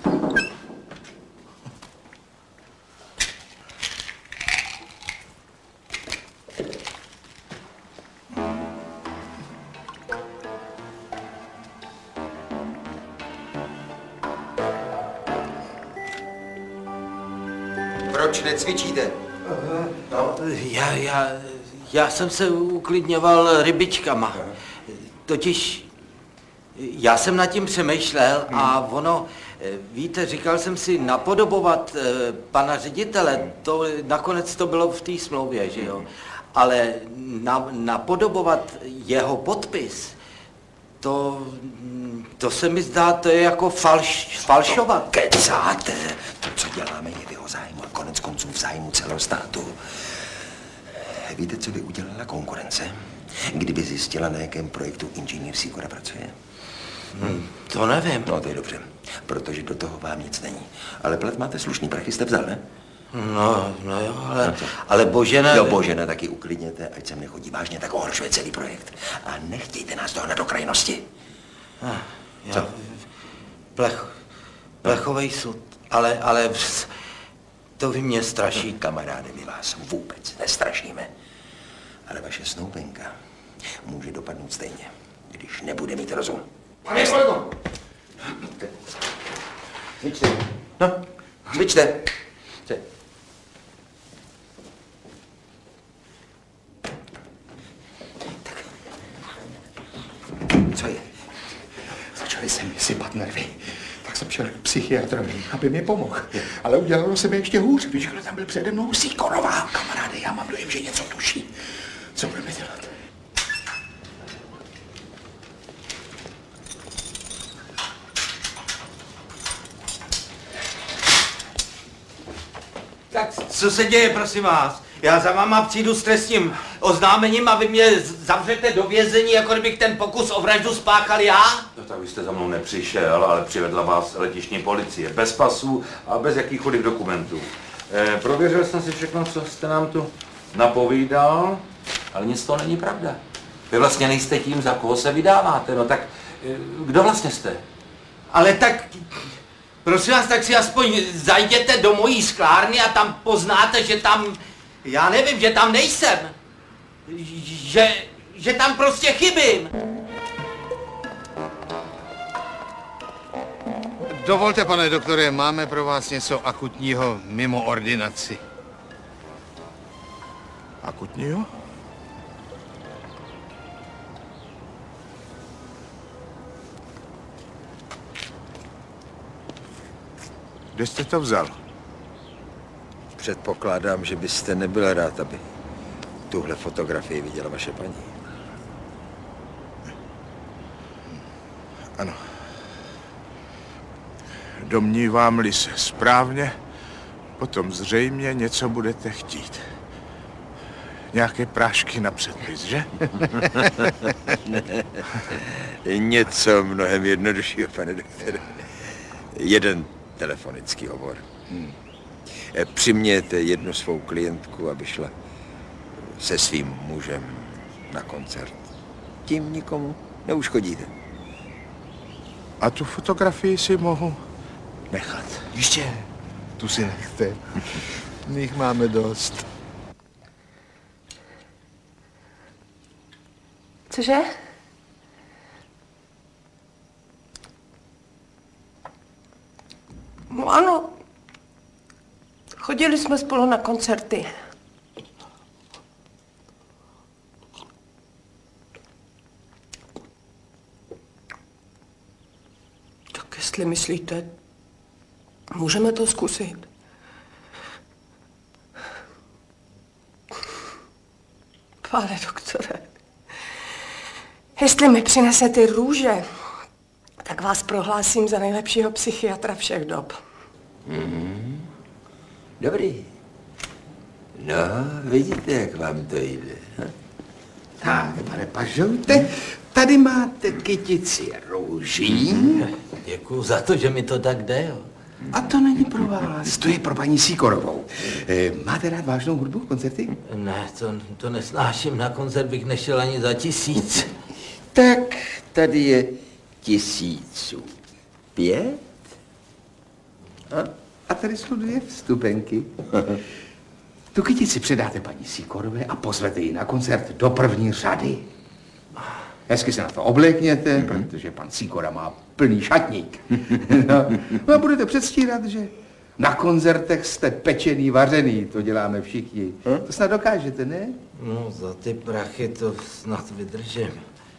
Proč necvičíte? No, já, já, já jsem se uklidňoval rybičkama. Totiž já jsem nad tím přemýšlel a ono, víte, říkal jsem si napodobovat pana ředitele, to nakonec to bylo v té smlouvě, že jo? Ale na, napodobovat jeho podpis, to, to se mi zdá, to je jako falš, falšovat. Kecáte, to, co děláme, je v jeho zájmu a konec konců v zájmu celého státu. Víte, co by udělala konkurence, kdyby zjistila, na jakém projektu inženýr Sýkora pracuje? Hmm, to nevím. No, to je dobře, protože do toho vám nic není. Ale plat máte slušný, prachy jste vzal, ne? No, no jo, ale, no ale Božena... Jo, Božena taky uklidněte, ať sem nechodí vážně, tak ohoršuje celý projekt. A nechtějte nás toho na dokrajnosti. Ah, já, co? Plech, plechovej sud, ale, ale to vy mě straší. Kamaráde, my vás vůbec nestrašíme. Ale vaše snoubenka může dopadnout stejně, když nebude mít rozum. Pane kolego! Cvičte. No, cvičte. Co je? Začaly se mi sypat nervy. Tak jsem šel k psychiatrovi, aby mi pomohl. Ale udělalo se mi ještě hůř, když kdo tam byl přede mnou Sýkorová. Kamaráde, já mám dojem, že něco tuší. Co budeme dělat? Tak co se děje, prosím vás? Já za váma přijdu s trestním oznámením a vy mě zavřete do vězení, jako kdybych ten pokus o vraždu spáchal já? No tak vy jste za mnou nepřišel, ale přivedla vás letištní policie. Bez pasů a bez jakýchkoliv dokumentů. E, prověřil jsem si všechno, co jste nám tu napovídal, ale nic to není pravda. Vy vlastně nejste tím, za koho se vydáváte. No tak e, kdo vlastně jste? Ale tak... Prosím vás, tak si aspoň zajděte do mojí sklárny a tam poznáte, že tam... Já nevím, že tam nejsem. Že, že tam prostě chybím. Dovolte, pane doktore, máme pro vás něco akutního mimo ordinaci. Akutního? Kde jste to vzal? Předpokládám, že byste nebyl rád, aby tuhle fotografii viděla vaše paní. Ano. Domnívám-li se správně, potom zřejmě něco budete chtít. Nějaké prášky na předpis, že? Ne, něco mnohem jednoduššího, pane doktore. Jeden telefonický hovor. Hmm. Přimějte jednu svou klientku, aby šla se svým mužem na koncert. Tím nikomu neuškodíte. A tu fotografii si mohu nechat. Ještě. Tu si nechte. My jich máme dost. Cože? No ano. Chodili jsme spolu na koncerty. Tak jestli myslíte, můžeme to zkusit. Pane doktore, jestli mi přinesete růže, tak vás prohlásím za nejlepšího psychiatra všech dob. Mm-hmm. Dobrý. No, vidíte, jak vám to jde. Hm? Tak, pane Pažoute, tady máte kytici růží. Děkuju za to, že mi to tak jde, jo. A to není pro vás, to je pro paní Sikorovou. E, máte rád vážnou hudbu, koncerty? Ne, to, to nesnáším, na koncert bych nešel ani za tisíc. Tak tady je tisíců pět. A, a tady jsou dvě vstupenky. Tu kytici předáte paní Sikorové a pozvete ji na koncert do první řady. Hezky se na to oblékněte, mm-hmm. protože pan Sikora má plný šatník. No, no a budete předstírat, že na koncertech jste pečený, vařený, to děláme všichni. Hm? To snad dokážete, ne? No, za ty prachy to snad vydržím.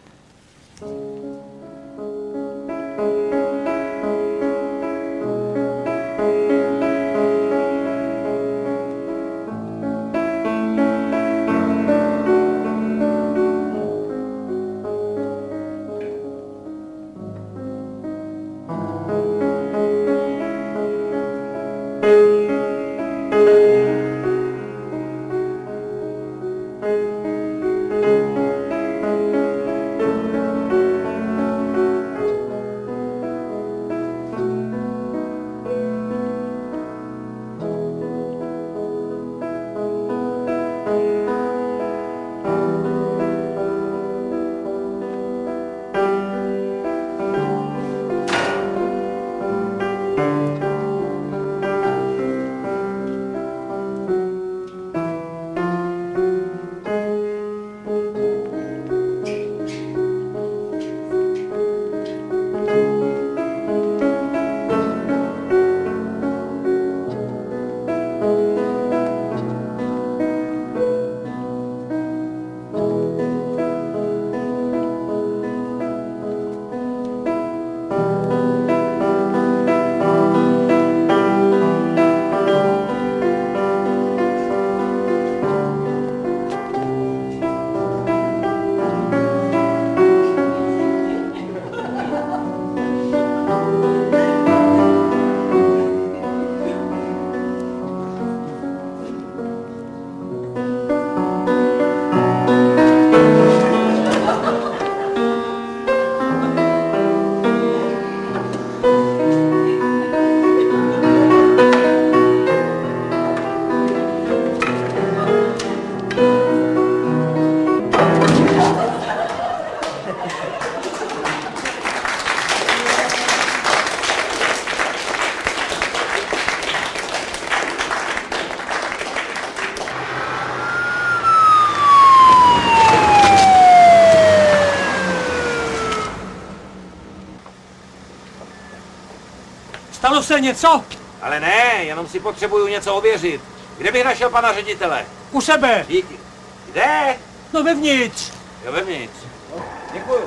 Stalo se něco? Ale ne, jenom si potřebuju něco ověřit. Kde bych našel pana ředitele? U sebe. Díky. Kde? No vevnitř. Jo, vevnitř. Děkuju.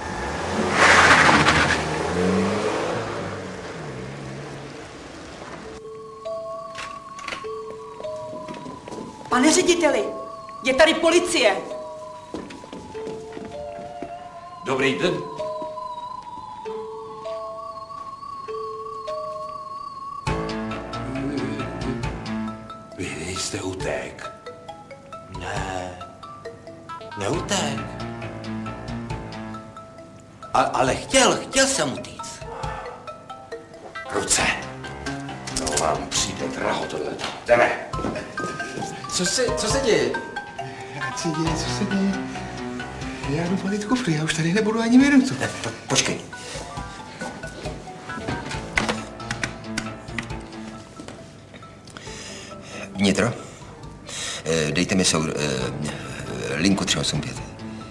Pane řediteli, je tady policie. Dobrý den. Vy jste utek. Ne, neutek. A, ale chtěl, chtěl jsem utíct. Ruce. To vám přijde draho tohleto. Jdeme. Co se, co se děje? Ať se děje, co se děje. Já jdu balit kufry, já už tady nebudu ani minutu. Počkej. Vnitro. Dejte mi sou, linku tři osm pět.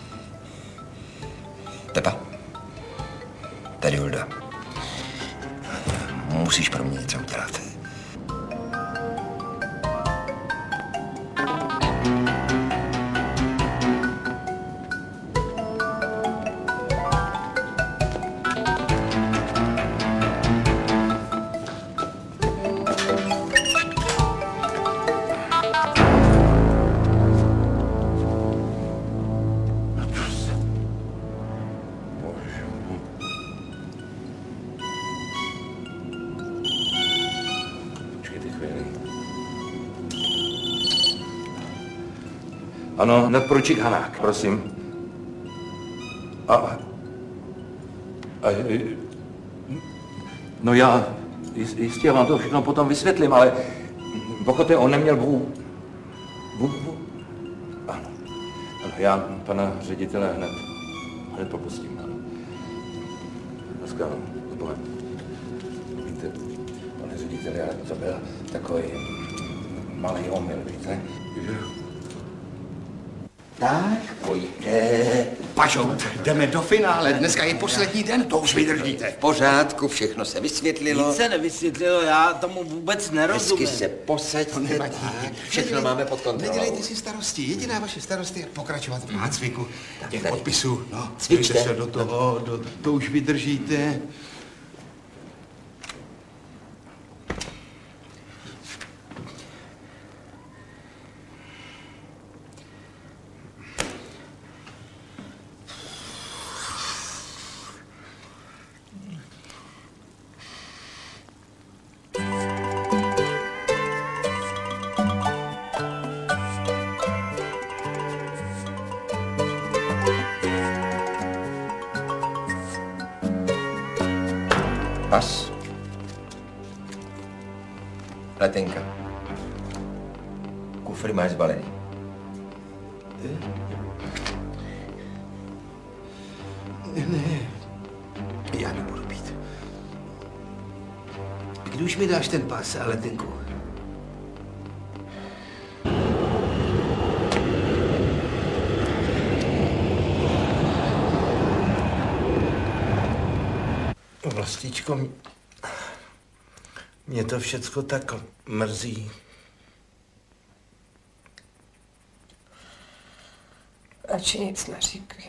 Pepa. Tady Hulda. Musíš pro mě něco udělat. Ano, nadporučík Hanák, prosím. A, a, no já, Jist, jistě, já vám to všechno potom vysvětlím, ale pochopte, on neměl vů. Vů, vů. Ano. Ano, já pana ředitele hned, hned popustím, ano. Dneska, ano, s Bohem. Víte, pane ředitele, ale to byl takový malý omyl, víte? Tak, pojďte. Pažout, jdeme do finále. Dneska je poslední den, to už vydržíte. V pořádku, všechno se vysvětlilo. Nic se nevysvětlilo, já tomu vůbec nerozumím. Hezky se posaďte, tak. Všechno máme pod kontrolou. Nedělejte si starosti. Jediná vaše starost je pokračovat v nácviku těch tady. podpisů. No, Cvičte. dejte se do toho, do, to už vydržíte. Pas. Letenka. Kufry máš zbalený. Ne, já nebudu pít. Kdy už mi dáš ten pas a letenku? Vlastičko, mě to všecko tak mrzí. Radši nic neříkej.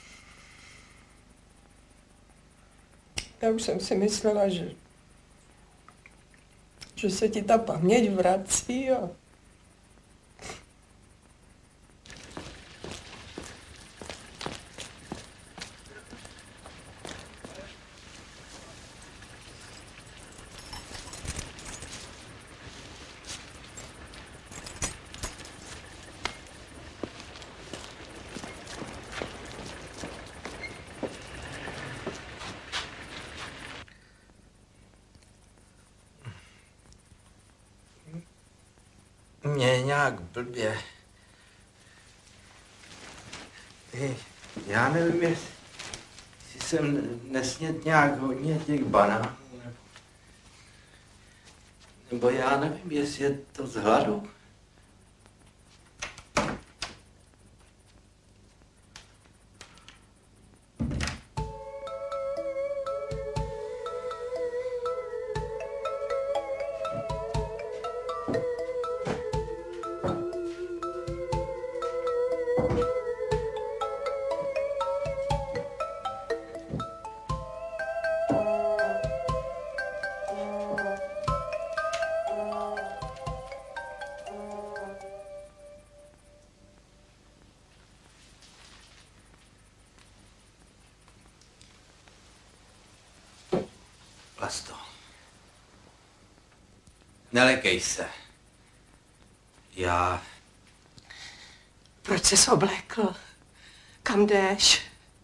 Já už jsem si myslela, že, že se ti ta paměť vrací a... Mě je nějak blbě. Ty, já nevím, jestli, jestli jsem nesnět nějak hodně těch banánů, nebo, nebo já nevím, jestli je to z hladu. Vlasto, nelekej se. Já... Proč jsi oblékl? Kam jdeš?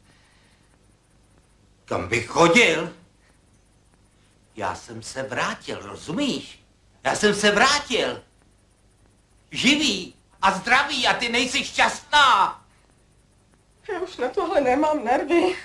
Kam bych chodil? Já jsem se vrátil, rozumíš? Já jsem se vrátil. Živý a zdravý a ty nejsi šťastná. Já už na tohle nemám nervy.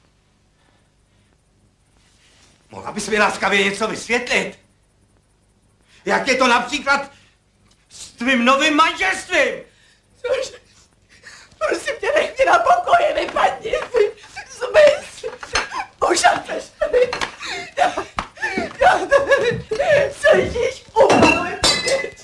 Mohla bys mi laskavě něco vysvětlit? Jak je to například s tvým novým manželstvím? Cože? Prosím tě, nech mě na pokoji, vypadni si. Zmysl. Pošalte se mi. Já, já tady slyšíš upaluji pět.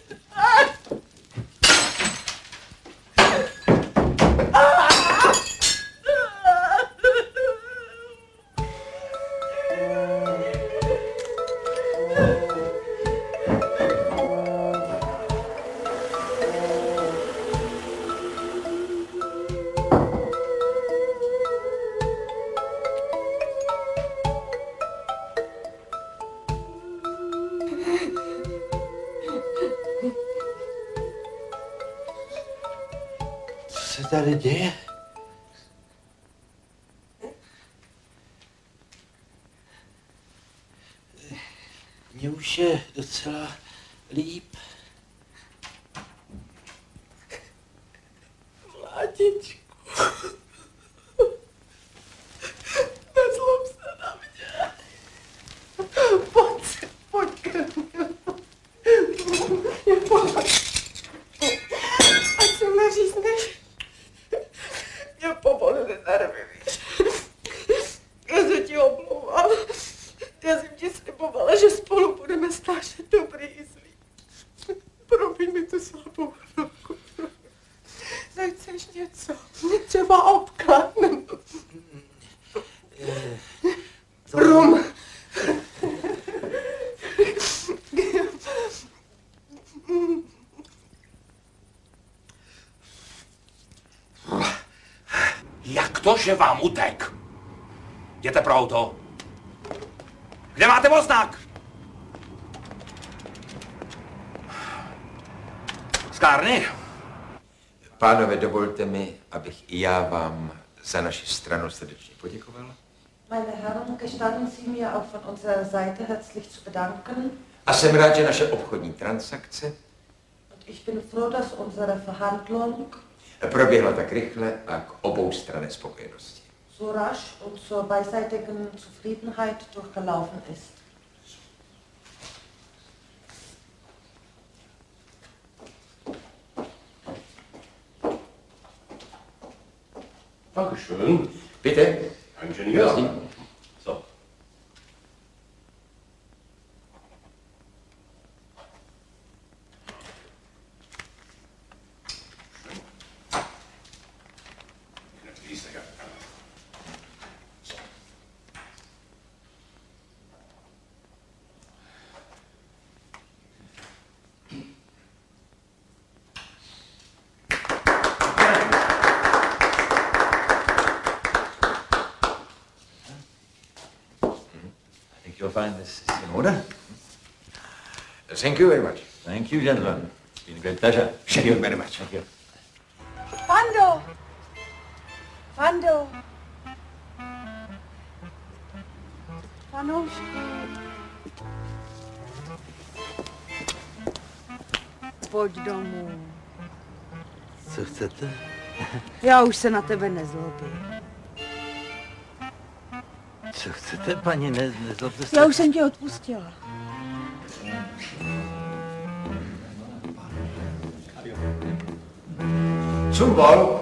Co se tady děje? Mně už je docela líp. Mládičku. Nezlob se na mě. Pojď si, pojď ke mně. Pojď. Ať se neřízneš. Mě povolili nervy, víš. Já se ti omlouvám. Já jsem ti slibovala, že spolu budeme snášet dobrý i zlý. Promiň mi tu slabou ruku. Nechceš něco? Třeba obklad? Rum. Jak to, že vám utek? Jděte pro auto. Kde máte voznák? Sklárny? Pánové, dovolte mi, abych i já vám za naši stranu srdečně poděkoval. Meine Herren, gestatten Sie mir auch von unserer Seite herzlich zu bedanken. A jsem rád, že naše obchodní transakce Und ich bin froh, dass unsere Verhandlung proběhla tak rychle a k oboustranné spokojenosti. so rasch und zur beidseitigen Zufriedenheit durchgelaufen ist. Dankeschön. Bitte. Ingenieur. Merci. So. You'll find this is in order. Thank you very much. Thank you, gentlemen. It's been a great pleasure. Thank you very much. Thank you. Vando! Vando! Panoušku. Pojď domů. Co chcete? Já už se na tebe nezlobím. Co chcete, paní, ne, nezlobte se. Já už jsem tě odpustila. Zumbal.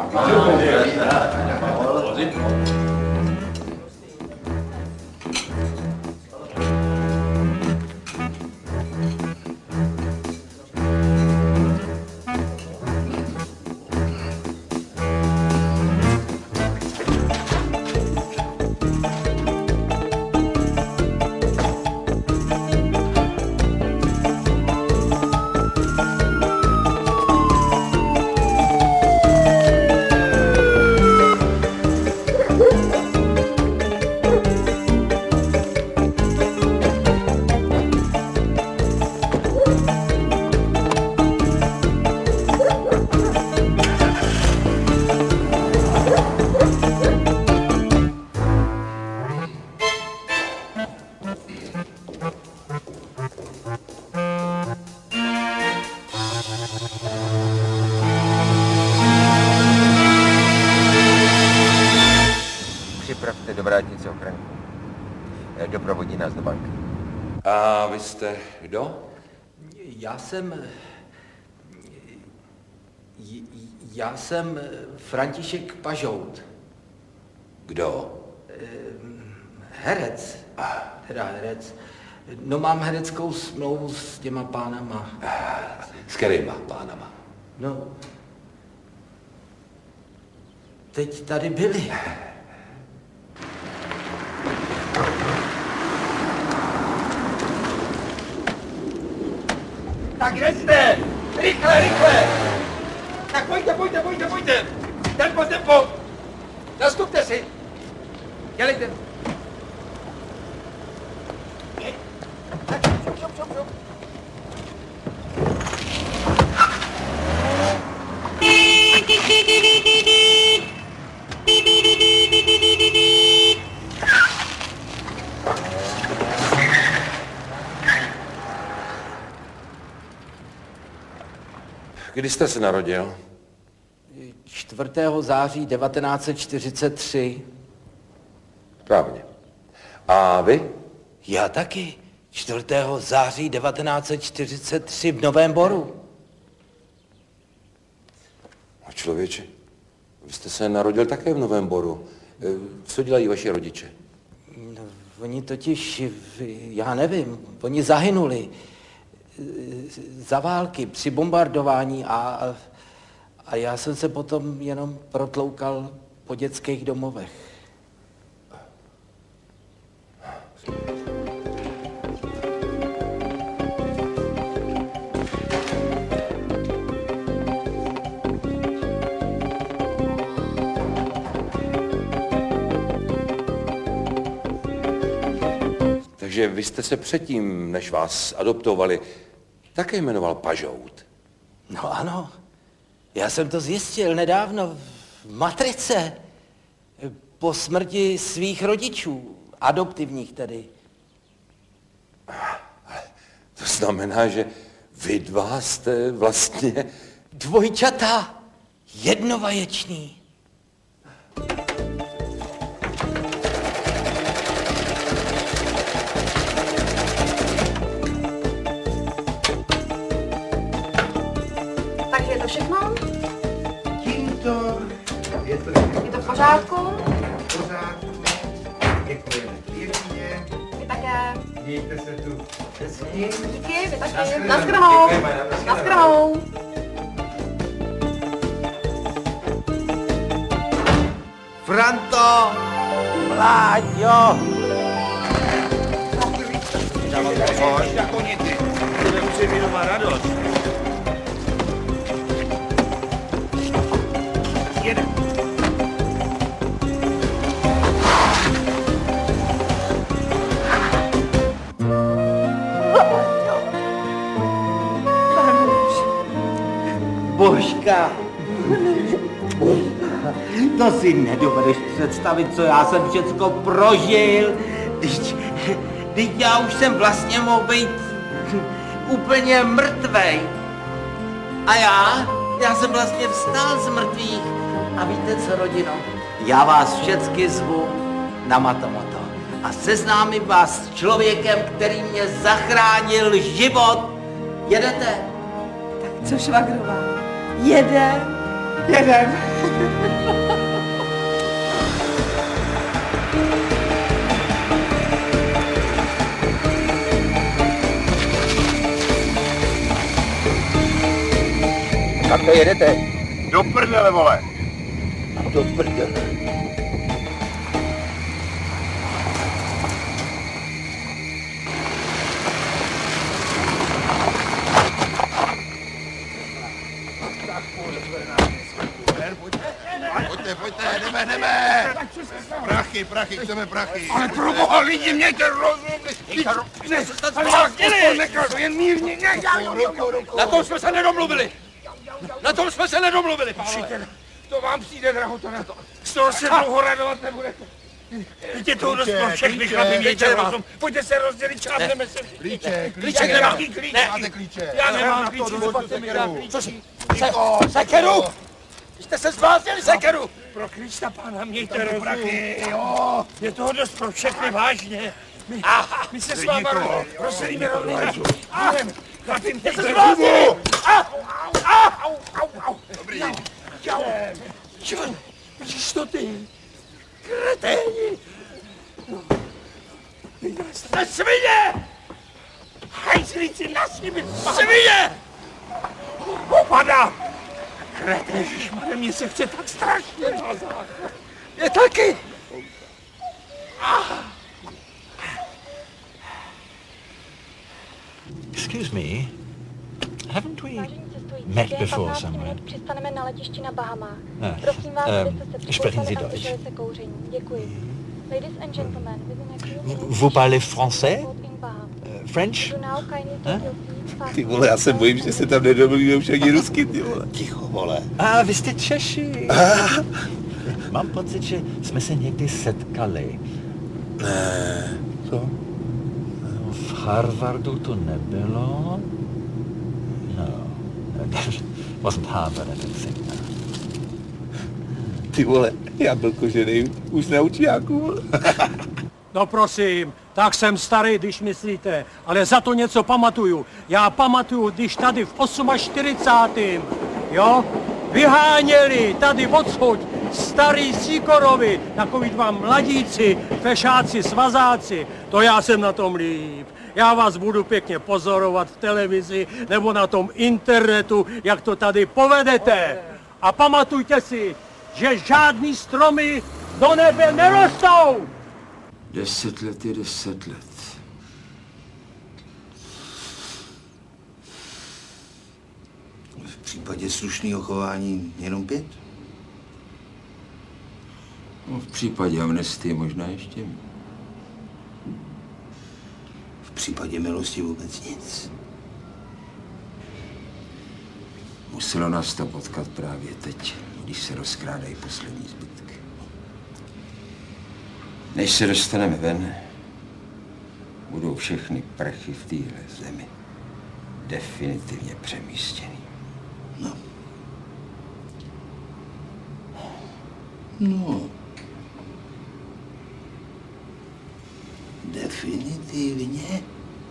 Připravte do vrátnice ochranku. Doprovodí nás do banky. A vy jste kdo? Já jsem... j- Já jsem František Pažout. Kdo? Herec. Teda herec. No mám hereckou smlouvu s těma pánama. S kterýma pánama? No... Teď tady byli. Tak kde jste? Rychle, rychle! Tak pojďte, pojďte, pojďte, pojďte! Tempo, tempo! Nastupte si! Dělejte! Šup, šup, šup, šup. Kdy jste se narodil? čtvrtého září devatenáct set čtyřicet tři. Správně. A vy? Já taky. čtvrtého září devatenáct set čtyřicet tři v Novém Boru. A člověče, vy jste se narodil také v Novém Boru. Co dělají vaši rodiče? No, oni totiž, já nevím, oni zahynuli za války při bombardování a, a já jsem se potom jenom protloukal po dětských domovech. Takže vy jste se předtím, než vás adoptovali, také jmenoval Pažout. No ano, já jsem to zjistil nedávno v Matrice, po smrti svých rodičů, adoptivních tedy. To znamená, že vy dva jste vlastně... Dvojčata, jednovaječný. Tak je to všechno? Tímto je to Je to v pořádku? v pořádku. Děkujeme pěkně. Vy také. Mějte se tu hezky. Díky, vy taky. Naschranou. Naschranou. Franto! Vláďo! Tebe už je mi doma radost. Jedem. Božka! To si nedovedeš představit, co já jsem všecko prožil. Teď, teď já už jsem vlastně mohl být úplně mrtvej. A já, já jsem vlastně vstal z mrtvých. A víte co, rodino? Já vás všecky zvu na Matomoto a seznámím vás s člověkem, který mě zachránil život. Jedete? Co švagrová? Jedem? Jedem. Kam to jedete? Do prdele, vole. Do prdele. Pojďte, pojďte, jdeme, jdeme! Prachy, prachy, chceme prachy. Ale pro boha lidi, mějte rozum! Nechal, jen mírně, ne! Na tom jsme se nedomluvili! Na tom jsme se nedomluvili, Pavle! To vám přijde drahota na to. Z toho se dlouho radovat nebudete. Víte, to dost pro všechny chlapy, mějte rozum. Pojďte se rozdělit, čápneme se. Klíček, Klíček nemám. Máte klíče. Já nemám klíče, nepaďte mi dát klíče. Sekeru! Jste se zbláznili, Sekeru! Pro Krista pána, mějte rozum. Jo. Je toho dost pro všechny, vážně. My, my se s váma rozdělíme rovně. Chlapi, mějte se zbláznili! Dobrý. Čau. Čau. Proč to ty? Kreténi! Jste svině! Hajzlíci na svině! Svině! Upadá! Krete, ježišmarja, mě se chce tak strašně nazad. Je taky! Excuse me, haven't we met before somewhere? Přistaneme na letišti na Bahamách. Ah, Prosím vás, ähm, abyste se sprechen Sie připoutali a Deutsch? zdrželi se kouření. Děkuji. Ladies and gentlemen, within a few minutes Vous parlez français? in Baham. Euh, French? Do now kindly Hein? take your seats fast. Ty vole, já se bojím, že se tam nedomluvíme už ani rusky, ty vole. Ticho, vole. A vy jste Češi. Mám pocit, že jsme se někdy setkali. Ne. Co? No, v Harvardu to nebylo. No. Was haben wir denn Signál? Ty vole, já byl kožený už na učiáku. No prosím, tak jsem starý, když myslíte, ale za to něco pamatuju. Já pamatuju, když tady v čtyřicátém osmém jo, vyháněli tady odsud starý Sikorovi, takový dva mladíci, fešáci, svazáci, to já jsem na tom líp. Já vás budu pěkně pozorovat v televizi nebo na tom internetu, jak to tady povedete. A pamatujte si, že žádný stromy do nebe nerostou. Deset let je deset let. V případě slušného chování jenom pět? No, v případě amnestie možná ještě. V případě milosti vůbec nic. Muselo nás to potkat právě teď, když se rozkrádají poslední zbytky. Než se dostaneme ven, budou všechny prachy v téhle zemi definitivně přemístěny. No. No. Definitivně?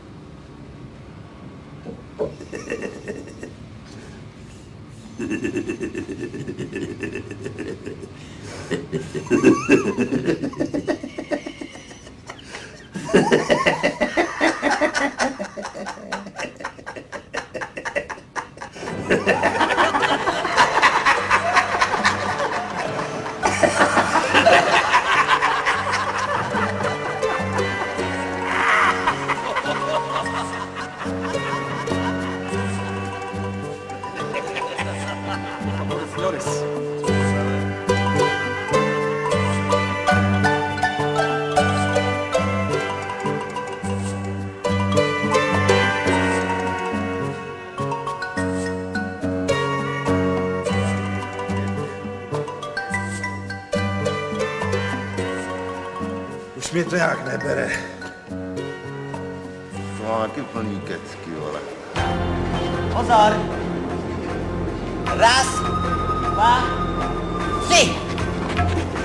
Už mě to nějak nebere. To má taky plný kecky, vole. Pozor! Raz, dva, tři!